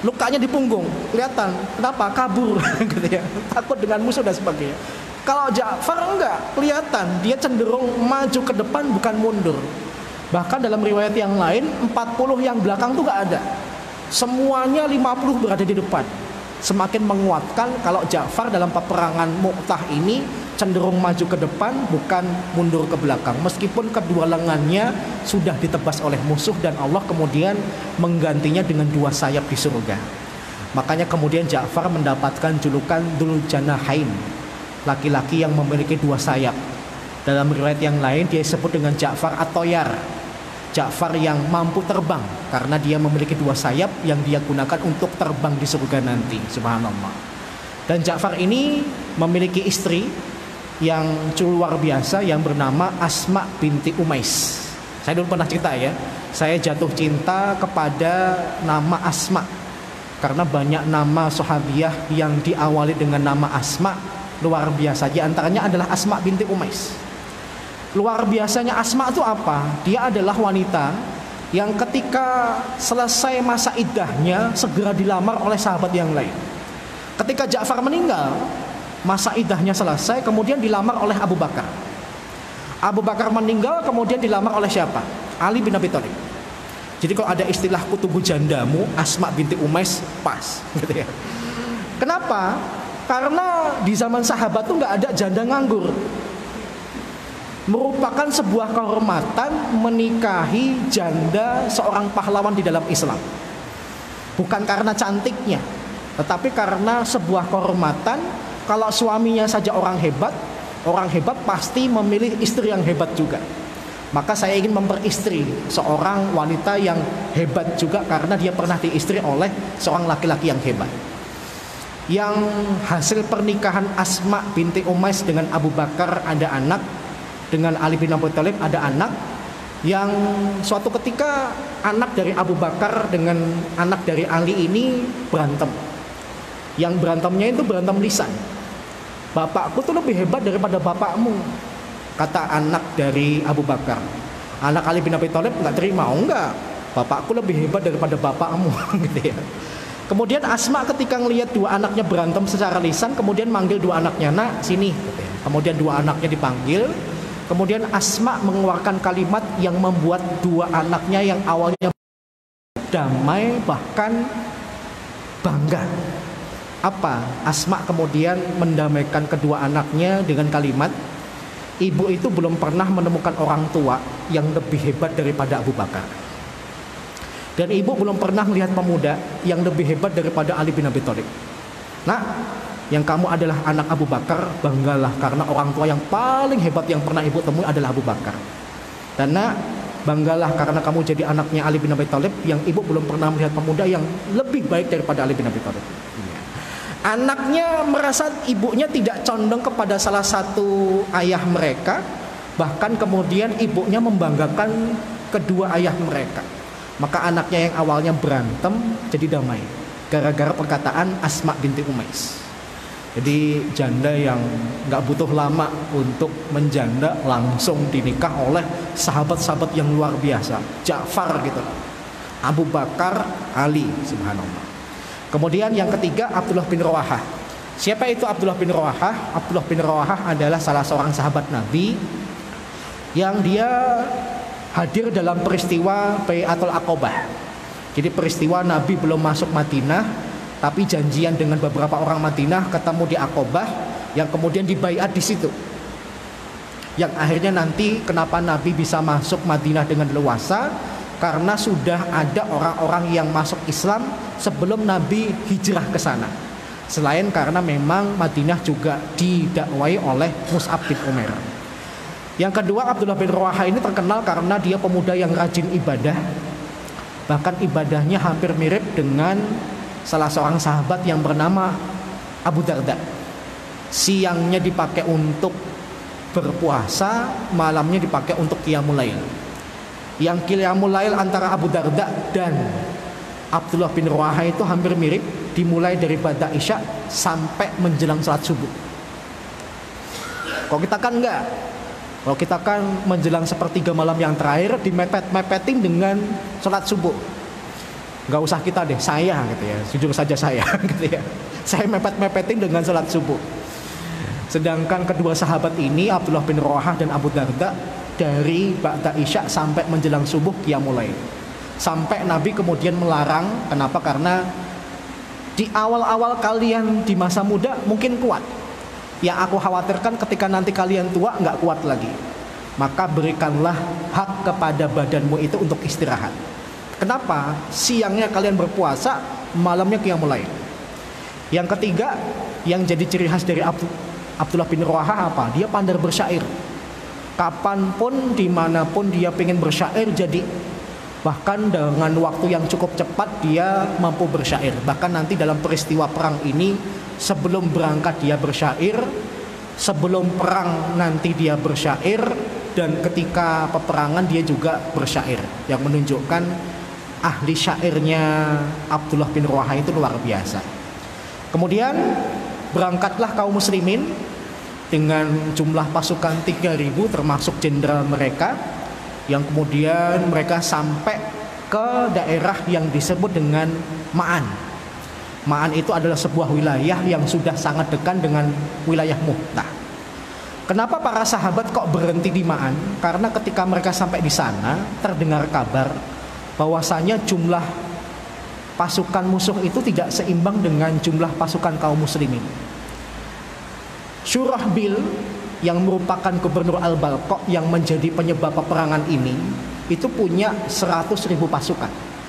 lukanya di punggung, kelihatan. Kenapa? Kabur gitu ya. Takut dengan musuh dan sebagainya. Kalau Ja'far enggak, kelihatan dia cenderung maju ke depan bukan mundur. Bahkan dalam riwayat yang lain empat puluh yang belakang tuh enggak ada. Semuanya lima puluh berada di depan. Semakin menguatkan kalau Ja'far dalam peperangan Mu'tah ini cenderung maju ke depan bukan mundur ke belakang, meskipun kedua lengannya sudah ditebas oleh musuh dan Allah kemudian menggantinya dengan dua sayap di surga. Makanya kemudian Ja'far mendapatkan julukan Dzul Janahain, laki-laki yang memiliki dua sayap. Dalam riwayat yang lain dia disebut dengan Ja'far At-Toyar, Ja'far yang mampu terbang karena dia memiliki dua sayap yang dia gunakan untuk terbang di surga nanti. Subhanallah. Dan Ja'far ini memiliki istri yang luar biasa yang bernama Asma binti Umais. Saya dulu pernah cerita ya, saya jatuh cinta kepada nama Asma karena banyak nama sahabiah yang diawali dengan nama Asma luar biasa. Di antaranya adalah Asma binti Umais. Luar biasanya Asma itu apa? Dia adalah wanita yang ketika selesai masa iddahnya segera dilamar oleh sahabat yang lain. Ketika Ja'far meninggal, masa iddahnya selesai, kemudian dilamar oleh Abu Bakar. Abu Bakar meninggal, kemudian dilamar oleh siapa? Ali bin Abi Thalib. Jadi kalau ada istilah kutubu jandamu, Asma binti Umais pas, gitu ya. Kenapa? Karena di zaman sahabat tuh nggak ada janda nganggur. Merupakan sebuah kehormatan menikahi janda seorang pahlawan di dalam Islam. Bukan karena cantiknya, tetapi karena sebuah kehormatan. Kalau suaminya saja orang hebat, orang hebat pasti memilih istri yang hebat juga. Maka saya ingin memperistri seorang wanita yang hebat juga karena dia pernah diistri oleh seorang laki-laki yang hebat. Yang hasil pernikahan Asma binti Umais dengan Abu Bakar ada anak, dengan Ali bin Abi Thalib ada anak. Yang suatu ketika anak dari Abu Bakar dengan anak dari Ali ini berantem. Yang berantemnya itu berantem lisan. Bapakku tuh lebih hebat daripada bapakmu, kata anak dari Abu Bakar. Anak Ali bin Abi Thalib nggak terima, oh enggak, bapakku lebih hebat daripada bapakmu gitu ya. Kemudian Asma ketika ngelihat dua anaknya berantem secara lisan, kemudian manggil dua anaknya, nak sini gitu ya. Kemudian dua anaknya dipanggil. Kemudian Asma mengeluarkan kalimat yang membuat dua anaknya yang awalnya damai bahkan bangga. Apa? Asma kemudian mendamaikan kedua anaknya dengan kalimat, ibu itu belum pernah menemukan orang tua yang lebih hebat daripada Abu Bakar. Dan ibu belum pernah melihat pemuda yang lebih hebat daripada Ali bin Abi Thalib. Nah, yang kamu adalah anak Abu Bakar, banggalah karena orang tua yang paling hebat yang pernah ibu temui adalah Abu Bakar. Dan nak, banggalah karena kamu jadi anaknya Ali bin Abi Thalib yang ibu belum pernah melihat pemuda yang lebih baik daripada Ali bin Abi Thalib. Anaknya merasa ibunya tidak condong kepada salah satu ayah mereka, bahkan kemudian ibunya membanggakan kedua ayah mereka. Maka anaknya yang awalnya berantem jadi damai gara-gara perkataan Asma binti Umais. Jadi janda yang gak butuh lama untuk menjanda langsung dinikah oleh sahabat-sahabat yang luar biasa, Ja'far gitu, Abu Bakar, Ali, subhanallah. Kemudian yang ketiga Abdullah bin Rawahah. Siapa itu Abdullah bin Rawahah? Abdullah bin Rawahah adalah salah seorang sahabat Nabi yang dia hadir dalam peristiwa Bai'atul Aqabah. Jadi peristiwa Nabi belum masuk Madinah, tapi janjian dengan beberapa orang Madinah ketemu di Aqabah, yang kemudian dibaiat di situ. Yang akhirnya nanti kenapa Nabi bisa masuk Madinah dengan leluasa? Karena sudah ada orang-orang yang masuk Islam sebelum Nabi hijrah ke sana. Selain karena memang Madinah juga didakwai oleh Mus'ab bin Umair. Yang kedua, Abdullah bin Rawahah ini terkenal karena dia pemuda yang rajin ibadah. Bahkan ibadahnya hampir mirip dengan salah seorang sahabat yang bernama Abu Darda. Siangnya dipakai untuk berpuasa, malamnya dipakai untuk qiyamul lail. Yang qiyamul lail antara Abu Darda dan Abdullah bin Rawahah itu hampir mirip, dimulai dari ba'da isya sampai menjelang salat subuh. Kalau kita kan enggak. Kalau kita kan menjelang sepertiga malam yang terakhir dimepet-mepetin dengan salat subuh. Nggak usah kita deh, saya gitu ya, jujur saja saya gitu ya. Saya mepet-mepetin dengan salat subuh. Sedangkan kedua sahabat ini, Abdullah bin Rawahah dan Abu Darda, dari ba'da isya sampai menjelang subuh qiyamul lail. Sampai Nabi kemudian melarang. Kenapa? Karena di awal-awal kalian di masa muda mungkin kuat. Yang aku khawatirkan ketika nanti kalian tua nggak kuat lagi. Maka berikanlah hak kepada badanmu itu untuk istirahat. Kenapa? Siangnya kalian berpuasa, malamnya qiyamul lail. Yang ketiga, yang jadi ciri khas dari Abdullah bin Rawahah apa? Dia pandai bersyair. Kapanpun, dimanapun dia pengen bersyair jadi. Bahkan dengan waktu yang cukup cepat dia mampu bersyair. Bahkan nanti dalam peristiwa perang ini, sebelum berangkat dia bersyair, sebelum perang nanti dia bersyair, dan ketika peperangan dia juga bersyair. Yang menunjukkan ahli syairnya Abdullah bin Rawahah itu luar biasa. Kemudian berangkatlah kaum muslimin dengan jumlah pasukan tiga ribu termasuk jenderal mereka, yang kemudian mereka sampai ke daerah yang disebut dengan Ma'an. Ma'an itu adalah sebuah wilayah yang sudah sangat dekat dengan wilayah Mu'tah. Kenapa para sahabat kok berhenti di Ma'an? Karena ketika mereka sampai di sana terdengar kabar bahwasanya jumlah pasukan musuh itu tidak seimbang dengan jumlah pasukan kaum muslimin. Syurahbil yang merupakan gubernur Al-Balqa yang menjadi penyebab peperangan ini, itu punya seratus ribu pasukan.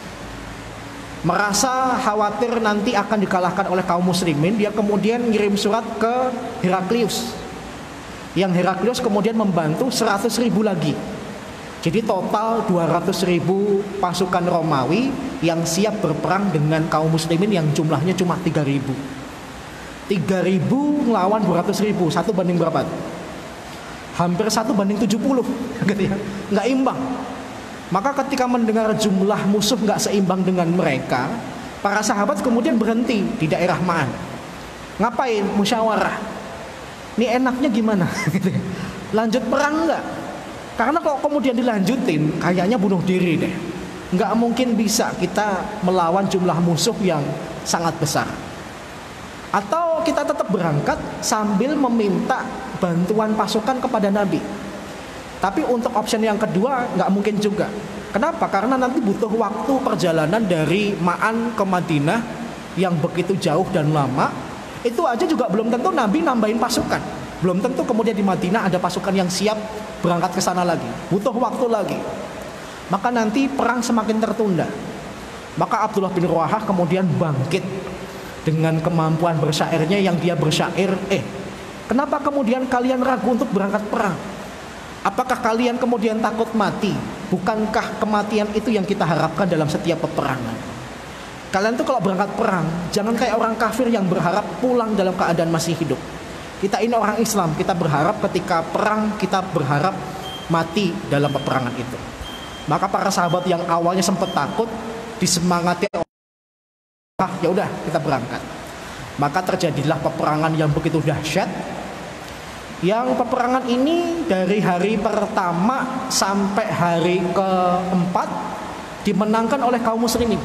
Merasa khawatir nanti akan dikalahkan oleh kaum muslimin, dia kemudian ngirim surat ke Heraklius. Yang Heraklius kemudian membantu seratus ribu lagi. Jadi total dua ratus ribu pasukan Romawi yang siap berperang dengan kaum muslimin yang jumlahnya cuma tiga ribu. tiga ribu ngelawan dua ratus ribu, satu banding berapa? Hampir satu banding tujuh puluh gitu ya. Nggak imbang. Maka ketika mendengar jumlah musuh nggak seimbang dengan mereka, para sahabat kemudian berhenti di daerah Ma'an. Ngapain? Musyawarah. Ini enaknya gimana? Gitu ya. Lanjut perang nggak? Karena kalau kemudian dilanjutin, kayaknya bunuh diri deh. Nggak mungkin bisa kita melawan jumlah musuh yang sangat besar. Atau kita tetap berangkat sambil meminta bantuan pasukan kepada Nabi. Tapi untuk option yang kedua nggak mungkin juga. Kenapa? Karena nanti butuh waktu perjalanan dari Ma'an ke Madinah yang begitu jauh dan lama. Itu aja juga belum tentu Nabi nambahin pasukan. Belum tentu kemudian di Madinah ada pasukan yang siap berangkat ke sana lagi. Butuh waktu lagi. Maka nanti perang semakin tertunda. Maka Abdullah bin Rawahah kemudian bangkit dengan kemampuan bersyairnya yang dia bersyair, eh kenapa kemudian kalian ragu untuk berangkat perang? Apakah kalian kemudian takut mati? Bukankah kematian itu yang kita harapkan dalam setiap peperangan? Kalian tuh kalau berangkat perang, jangan kayak orang kafir yang berharap pulang dalam keadaan masih hidup. Kita ini orang Islam, kita berharap ketika perang, kita berharap mati dalam peperangan itu. Maka para sahabat yang awalnya sempat takut, disemangati, ya udah kita berangkat. Maka terjadilah peperangan yang begitu dahsyat. Yang peperangan ini dari hari pertama sampai hari keempat dimenangkan oleh kaum muslimin.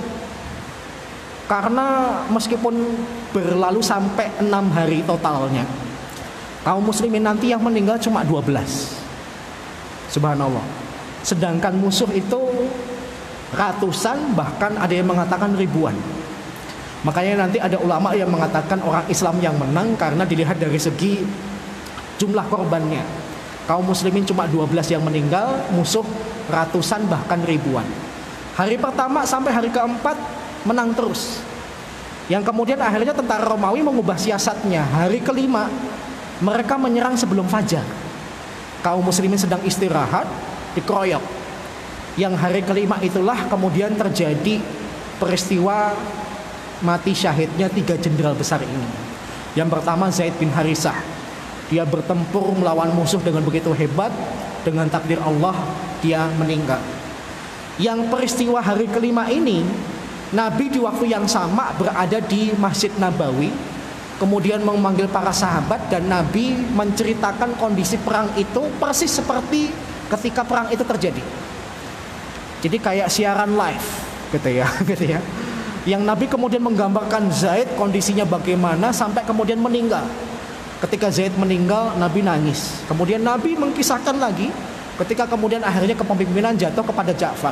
Karena meskipun berlalu sampai enam hari totalnya, kaum muslimin nanti yang meninggal cuma dua belas. Subhanallah. Sedangkan musuh itu ratusan, bahkan ada yang mengatakan ribuan. Makanya nanti ada ulama yang mengatakan orang Islam yang menang karena dilihat dari segi jumlah korbannya. Kaum muslimin cuma dua belas yang meninggal, musuh ratusan bahkan ribuan. Hari pertama sampai hari keempat menang terus. Yang kemudian akhirnya tentara Romawi mengubah siasatnya. Hari kelima mereka menyerang sebelum fajar. Kaum muslimin sedang istirahat, dikeroyok. Yang hari kelima itulah kemudian terjadi peristiwa mati syahidnya tiga jenderal besar ini. Yang pertama Zaid bin Harisah. Dia bertempur melawan musuh dengan begitu hebat, dengan takdir Allah dia meninggal. Yang peristiwa hari kelima ini, Nabi di waktu yang sama berada di Masjid Nabawi, kemudian memanggil para sahabat, dan Nabi menceritakan kondisi perang itu persis seperti ketika perang itu terjadi. Jadi kayak siaran live. gitu ya, gitu ya. Yang Nabi kemudian menggambarkan Zaid kondisinya bagaimana sampai kemudian meninggal. Ketika Zaid meninggal, Nabi nangis. Kemudian Nabi mengkisahkan lagi ketika kemudian akhirnya kepemimpinan jatuh kepada Ja'far.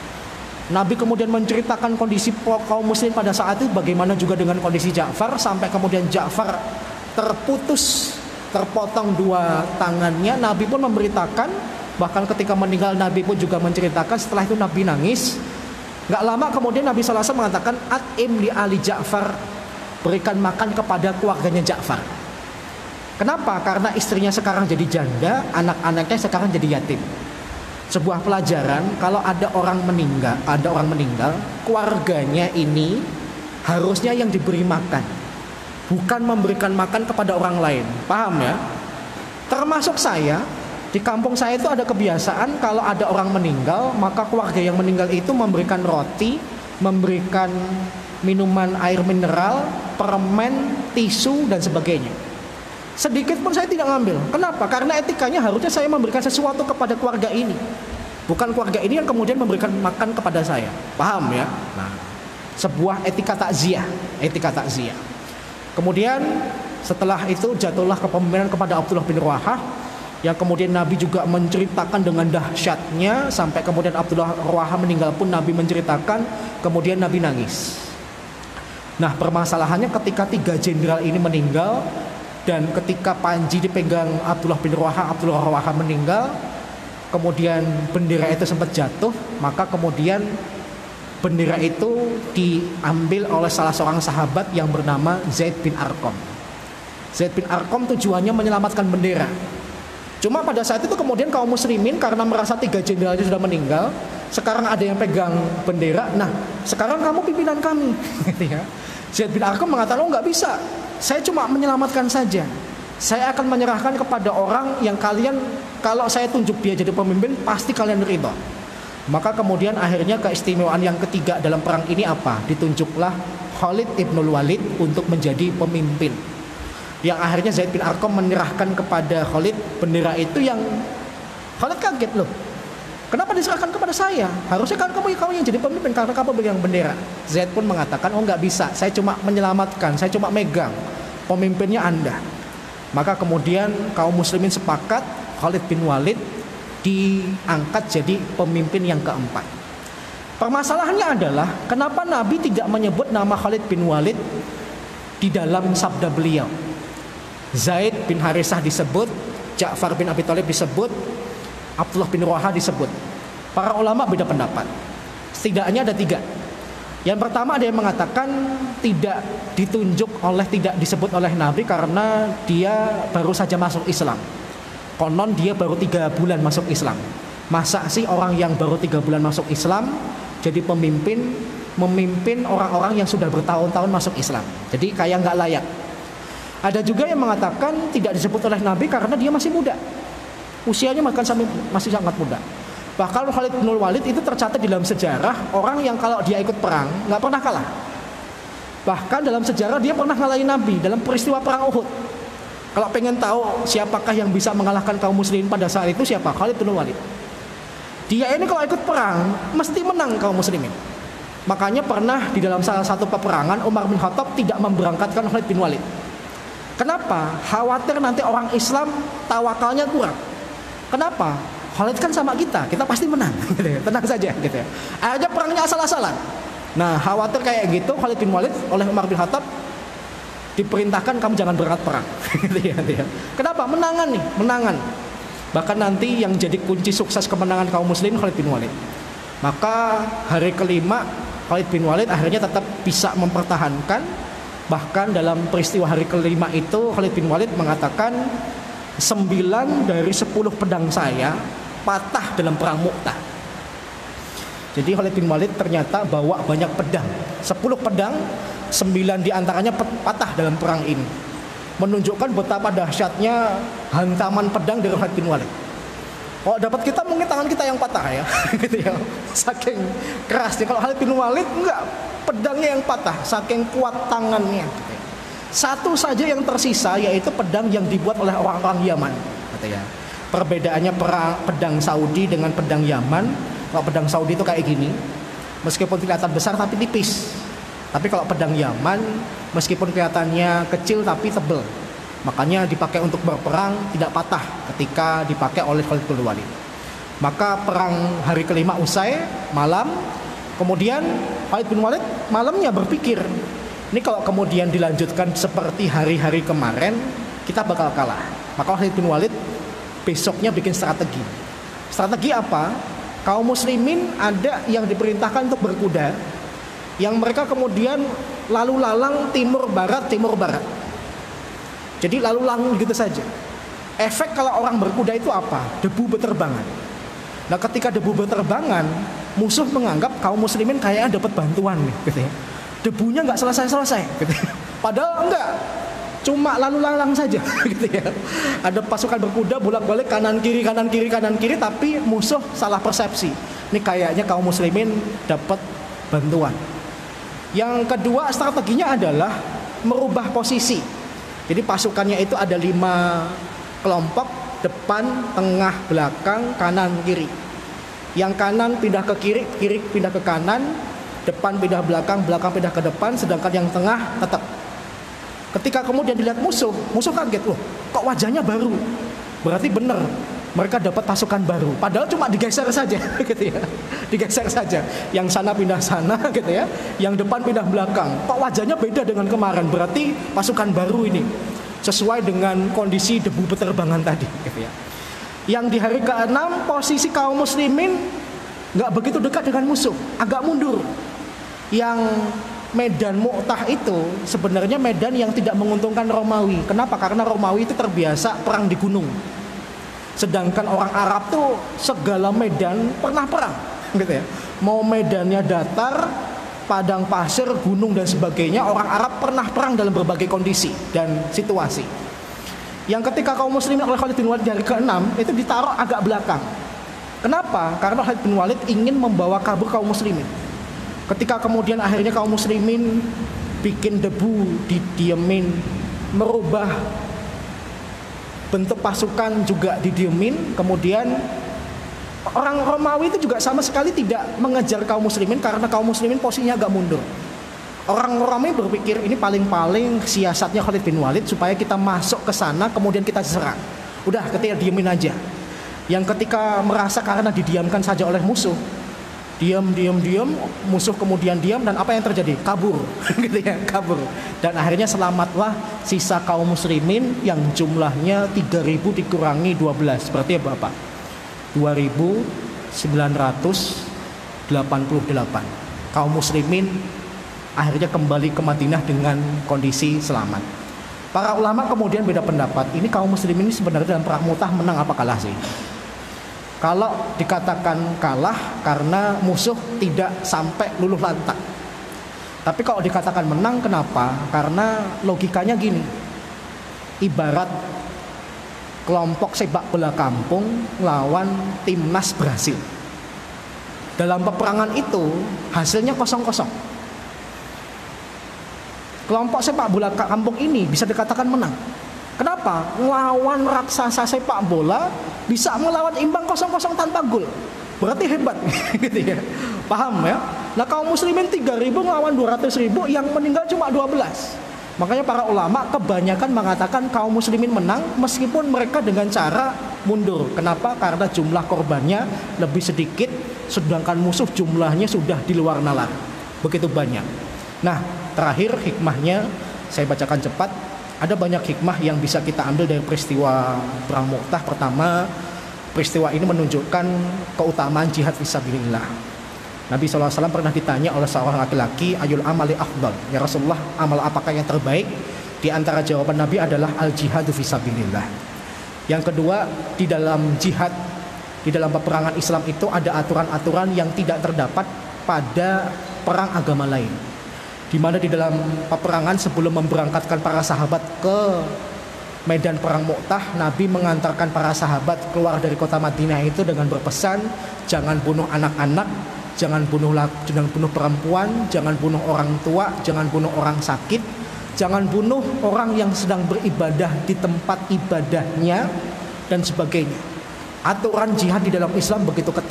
Nabi kemudian menceritakan kondisi kaum muslim pada saat itu, bagaimana juga dengan kondisi Ja'far, sampai kemudian Ja'far terputus, terpotong dua tangannya. Nabi pun memberitakan, bahkan ketika meninggal Nabi pun juga menceritakan. Setelah itu Nabi nangis. Gak lama kemudian Nabi sallallahu alaihi wasallam mengatakan, At'im li ali Ja'far, berikan makan kepada keluarganya Ja'far. Kenapa? Karena istrinya sekarang jadi janda, anak-anaknya sekarang jadi yatim. Sebuah pelajaran, kalau ada orang meninggal, ada orang meninggal, keluarganya ini harusnya yang diberi makan, bukan memberikan makan kepada orang lain. Paham ya? Termasuk saya, di kampung saya itu ada kebiasaan kalau ada orang meninggal, maka keluarga yang meninggal itu memberikan roti, memberikan minuman air mineral, permen, tisu dan sebagainya. Sedikit pun saya tidak ngambil. Kenapa? Karena etikanya harusnya saya memberikan sesuatu kepada keluarga ini, bukan keluarga ini yang kemudian memberikan makan kepada saya. Paham ya? Nah, sebuah etika takziah, etika takziah. Kemudian setelah itu jatuhlah kepemimpinan kepada Abdullah bin Rawahah, yang kemudian Nabi juga menceritakan dengan dahsyatnya, sampai kemudian Abdullah bin Rawahah meninggal pun Nabi menceritakan, kemudian Nabi nangis. Nah, permasalahannya ketika tiga jenderal ini meninggal, dan ketika panji dipegang Abdullah bin Rawahah, Abdullah bin Rawahah meninggal, kemudian bendera itu sempat jatuh, maka kemudian bendera itu diambil oleh salah seorang sahabat yang bernama Zaid bin Arqam. Zaid bin Arqam tujuannya menyelamatkan bendera. Cuma pada saat itu kemudian kaum muslimin karena merasa tiga jenderal itu sudah meninggal, sekarang ada yang pegang bendera. Nah, sekarang kamu pimpinan kami, gitu ya. Zaid bin Arqam mengatakan, oh nggak bisa, saya cuma menyelamatkan saja. Saya akan menyerahkan kepada orang yang kalian, kalau saya tunjuk dia jadi pemimpin, pasti kalian ridho. Maka kemudian akhirnya keistimewaan yang ketiga dalam perang ini apa? Ditunjuklah Khalid ibnul Walid untuk menjadi pemimpin. Yang akhirnya Zaid bin Arqam menyerahkan kepada Khalid bendera itu, yang Khalid kaget, loh, kenapa diserahkan kepada saya? Harusnya kan kamu, kamu yang jadi pemimpin karena kamu pegang bendera. Zaid pun mengatakan, oh nggak bisa, saya cuma menyelamatkan, saya cuma megang, pemimpinnya Anda. Maka kemudian kaum muslimin sepakat, Khalid bin Walid diangkat jadi pemimpin yang keempat. Permasalahannya adalah, kenapa Nabi tidak menyebut nama Khalid bin Walid di dalam sabda beliau? Zaid bin Harisah disebut, Ja'far bin Abi Thalib disebut, Abdullah bin Rawahah disebut. Para ulama beda pendapat. Setidaknya ada tiga. Yang pertama, ada yang mengatakan tidak ditunjuk oleh, tidak disebut oleh Nabi karena dia baru saja masuk Islam. Konon dia baru tiga bulan masuk Islam. Masa sih orang yang baru tiga bulan masuk Islam jadi pemimpin, memimpin orang-orang yang sudah bertahun-tahun masuk Islam? Jadi kayak nggak layak. Ada juga yang mengatakan tidak disebut oleh Nabi karena dia masih muda, usianya bahkan sampai masih sangat muda. Bahkan Khalid bin Walid itu tercatat di dalam sejarah orang yang kalau dia ikut perang nggak pernah kalah. Bahkan dalam sejarah dia pernah ngalahin Nabi dalam peristiwa perang Uhud. Kalau pengen tahu siapakah yang bisa mengalahkan kaum muslimin pada saat itu, siapa? Khalid bin Walid. Dia ini kalau ikut perang mesti menang kaum muslimin. Makanya pernah di dalam salah satu peperangan Umar bin Khattab tidak memberangkatkan Khalid bin Walid. Kenapa? Khawatir nanti orang Islam tawakalnya kurang. Kenapa? Khalid kan sama kita, kita pasti menang, gitu ya. Tenang saja, gitu ya. Akhirnya perangnya asal-asalan. Nah, khawatir kayak gitu, Khalid bin Walid oleh Umar bin Khattab diperintahkan, kamu jangan berangkat perang, gitu ya, gitu ya. Kenapa? Menangan nih, menangan. Bahkan nanti yang jadi kunci sukses kemenangan kaum muslimin Khalid bin Walid. Maka hari kelima Khalid bin Walid akhirnya tetap bisa mempertahankan. Bahkan dalam peristiwa hari kelima itu Khalid bin Walid mengatakan, sembilan dari sepuluh pedang saya patah dalam perang Mu'tah. Jadi Khalid bin Walid ternyata bawa banyak pedang, sepuluh pedang, sembilan diantaranya patah dalam perang ini. Menunjukkan betapa dahsyatnya hantaman pedang dari Khalid bin Walid. Kalau dapat kita mungkin tangan kita yang patah ya, gitu ya. Saking kerasnya. Kalau Khalid bin Walid enggak, pedangnya yang patah, saking kuat tangannya. Gitu ya. Satu saja yang tersisa yaitu pedang yang dibuat oleh orang-orang Yaman. Gitu ya. Perbedaannya perang pedang Saudi dengan pedang Yaman. Kalau pedang Saudi itu kayak gini, meskipun kelihatan besar tapi tipis. Tapi kalau pedang Yaman meskipun kelihatannya kecil tapi tebal, makanya dipakai untuk berperang, tidak patah ketika dipakai oleh Khalid bin Walid. Maka perang hari kelima usai malam, kemudian Khalid bin Walid malamnya berpikir, ini kalau kemudian dilanjutkan seperti hari-hari kemarin, kita bakal kalah. Maka Khalid bin Walid besoknya bikin strategi. Strategi apa? Kaum muslimin ada yang diperintahkan untuk berkuda, yang mereka kemudian lalu lalang timur barat timur barat. Jadi lalu lalang gitu saja. Efek kalau orang berkuda itu apa? Debu beterbangan. Nah, ketika debu beterbangan, musuh menganggap kaum muslimin kayaknya dapat bantuan nih, gitu ya. Debunya nggak selesai-selesai, gitu ya. Padahal enggak, cuma lalu lalang saja, gitu ya. Ada pasukan berkuda bolak-balik kanan kiri kanan kiri kanan kiri, tapi musuh salah persepsi. Ini kayaknya kaum muslimin dapat bantuan. Yang kedua strateginya adalah merubah posisi. Jadi pasukannya itu ada lima kelompok, depan, tengah, belakang, kanan, kiri. Yang kanan pindah ke kiri, kiri pindah ke kanan, depan pindah belakang, belakang pindah ke depan, sedangkan yang tengah tetap. Ketika kemudian dilihat musuh, musuh kaget, loh, kok wajahnya baru? Berarti benar, mereka dapat pasukan baru. Padahal cuma digeser saja, gitu ya. Digeser saja. Yang sana pindah sana, gitu ya. Yang depan pindah belakang. Kok wajahnya beda dengan kemarin? Berarti pasukan baru ini sesuai dengan kondisi debu beterbangan tadi, gitu ya. Yang di hari keenam posisi kaum muslimin nggak begitu dekat dengan musuh, agak mundur. Yang medan Mu'tah itu sebenarnya medan yang tidak menguntungkan Romawi. Kenapa? Karena Romawi itu terbiasa perang di gunung. Sedangkan orang Arab tuh segala medan pernah perang, gitu ya. Mau medannya datar, padang pasir, gunung dan sebagainya, orang Arab pernah perang dalam berbagai kondisi dan situasi. Yang ketika kaum muslimin oleh Khalid bin Walid di hari keenam itu ditaruh agak belakang. Kenapa? Karena Khalid bin Walid ingin membawa kabur kaum muslimin. Ketika kemudian akhirnya kaum muslimin bikin debu didiemin, merubah bentuk pasukan juga didiemin, kemudian orang Romawi itu juga sama sekali tidak mengejar kaum muslimin karena kaum muslimin posisinya agak mundur. Orang Romawi berpikir ini paling-paling siasatnya Khalid bin Walid supaya kita masuk ke sana kemudian kita serang. Udah, ketika diemin aja. Yang ketika merasa karena didiamkan saja oleh musuh, diam diam diam, musuh kemudian diam, dan apa yang terjadi? Kabur, gitu ya, kabur. Dan akhirnya selamatlah sisa kaum muslimin yang jumlahnya tiga ribu dikurangi dua belas. Berarti apa, Pak? dua ribu sembilan ratus delapan puluh delapan. Kaum muslimin akhirnya kembali ke Madinah dengan kondisi selamat. Para ulama kemudian beda pendapat. Ini kaum muslimin ini sebenarnya dalam perang Mu'tah menang apa kalah sih? Kalau dikatakan kalah karena musuh tidak sampai luluh lantak. Tapi kalau dikatakan menang, kenapa? Karena logikanya gini. Ibarat kelompok sepak bola kampung lawan timnas Brasil. Dalam peperangan itu hasilnya kosong-kosong. Kelompok sepak bola kampung ini bisa dikatakan menang. Kenapa? Lawan raksasa sepak bola bisa melawan imbang kosong-kosong tanpa gol. Berarti hebat, gitu ya. Paham ya? Nah, kaum muslimin tiga ribu melawan dua ratus ribu, yang meninggal cuma dua belas. Makanya para ulama kebanyakan mengatakan kaum muslimin menang meskipun mereka dengan cara mundur. Kenapa? Karena jumlah korbannya lebih sedikit, sedangkan musuh jumlahnya sudah di luar nalar. Begitu banyak. Nah, terakhir hikmahnya saya bacakan cepat. Ada banyak hikmah yang bisa kita ambil dari peristiwa perang Mu'tah. Pertama, peristiwa ini menunjukkan keutamaan jihad fisabilillah. Nabi shallallahu alaihi wasallam pernah ditanya oleh seorang laki-laki, ayul amali afdal, ya Rasulullah, amal apakah yang terbaik? Di antara jawaban Nabi adalah al jihadu fisabilillah. Yang kedua, di dalam jihad, di dalam peperangan Islam itu ada aturan-aturan yang tidak terdapat pada perang agama lain. Di mana di dalam peperangan sebelum memberangkatkan para sahabat ke medan perang Mu'tah, Nabi mengantarkan para sahabat keluar dari kota Madinah itu dengan berpesan, jangan bunuh anak-anak, jangan bunuh jangan bunuh perempuan, jangan bunuh orang tua, jangan bunuh orang sakit, jangan bunuh orang yang sedang beribadah di tempat ibadahnya dan sebagainya. Aturan jihad di dalam Islam begitu ketat.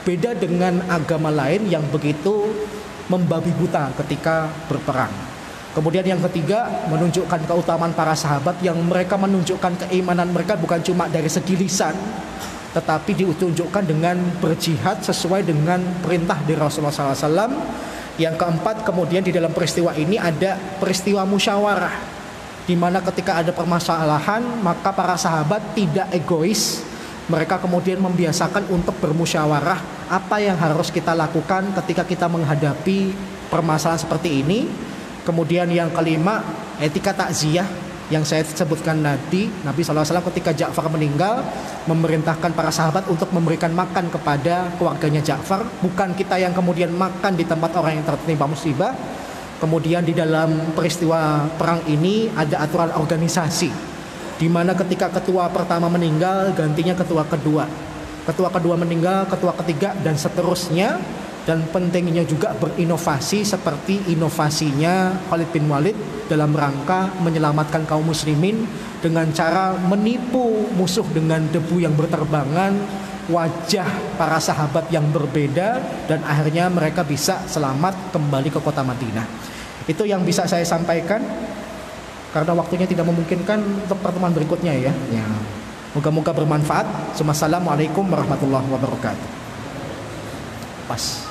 beda dengan agama lain yang begitu membabi buta ketika berperang. Kemudian yang ketiga, menunjukkan keutamaan para sahabat yang mereka menunjukkan keimanan mereka bukan cuma dari segi lisan, tetapi ditunjukkan dengan berjihad sesuai dengan perintah dari Rasulullah sallallahu alaihi wasallam. Yang keempat, kemudian di dalam peristiwa ini ada peristiwa musyawarah, di mana ketika ada permasalahan maka para sahabat tidak egois. Mereka kemudian membiasakan untuk bermusyawarah apa yang harus kita lakukan ketika kita menghadapi permasalahan seperti ini. Kemudian yang kelima, etika takziah yang saya sebutkan tadi. Nabi shallallahu alaihi wasallam ketika Ja'far meninggal memerintahkan para sahabat untuk memberikan makan kepada keluarganya Ja'far, bukan kita yang kemudian makan di tempat orang yang tertimpa musibah. Kemudian di dalam peristiwa perang ini ada aturan organisasi, di mana ketika ketua pertama meninggal gantinya ketua kedua, ketua kedua meninggal ketua ketiga, dan seterusnya. Dan pentingnya juga berinovasi seperti inovasinya Khalid bin Walid dalam rangka menyelamatkan kaum muslimin dengan cara menipu musuh dengan debu yang berterbangan, wajah para sahabat yang berbeda, dan akhirnya mereka bisa selamat kembali ke kota Madinah. Itu yang bisa saya sampaikan karena waktunya tidak memungkinkan untuk pertemuan berikutnya ya. Ya. Moga-moga bermanfaat. Wassalamualaikum warahmatullahi wabarakatuh. Pas.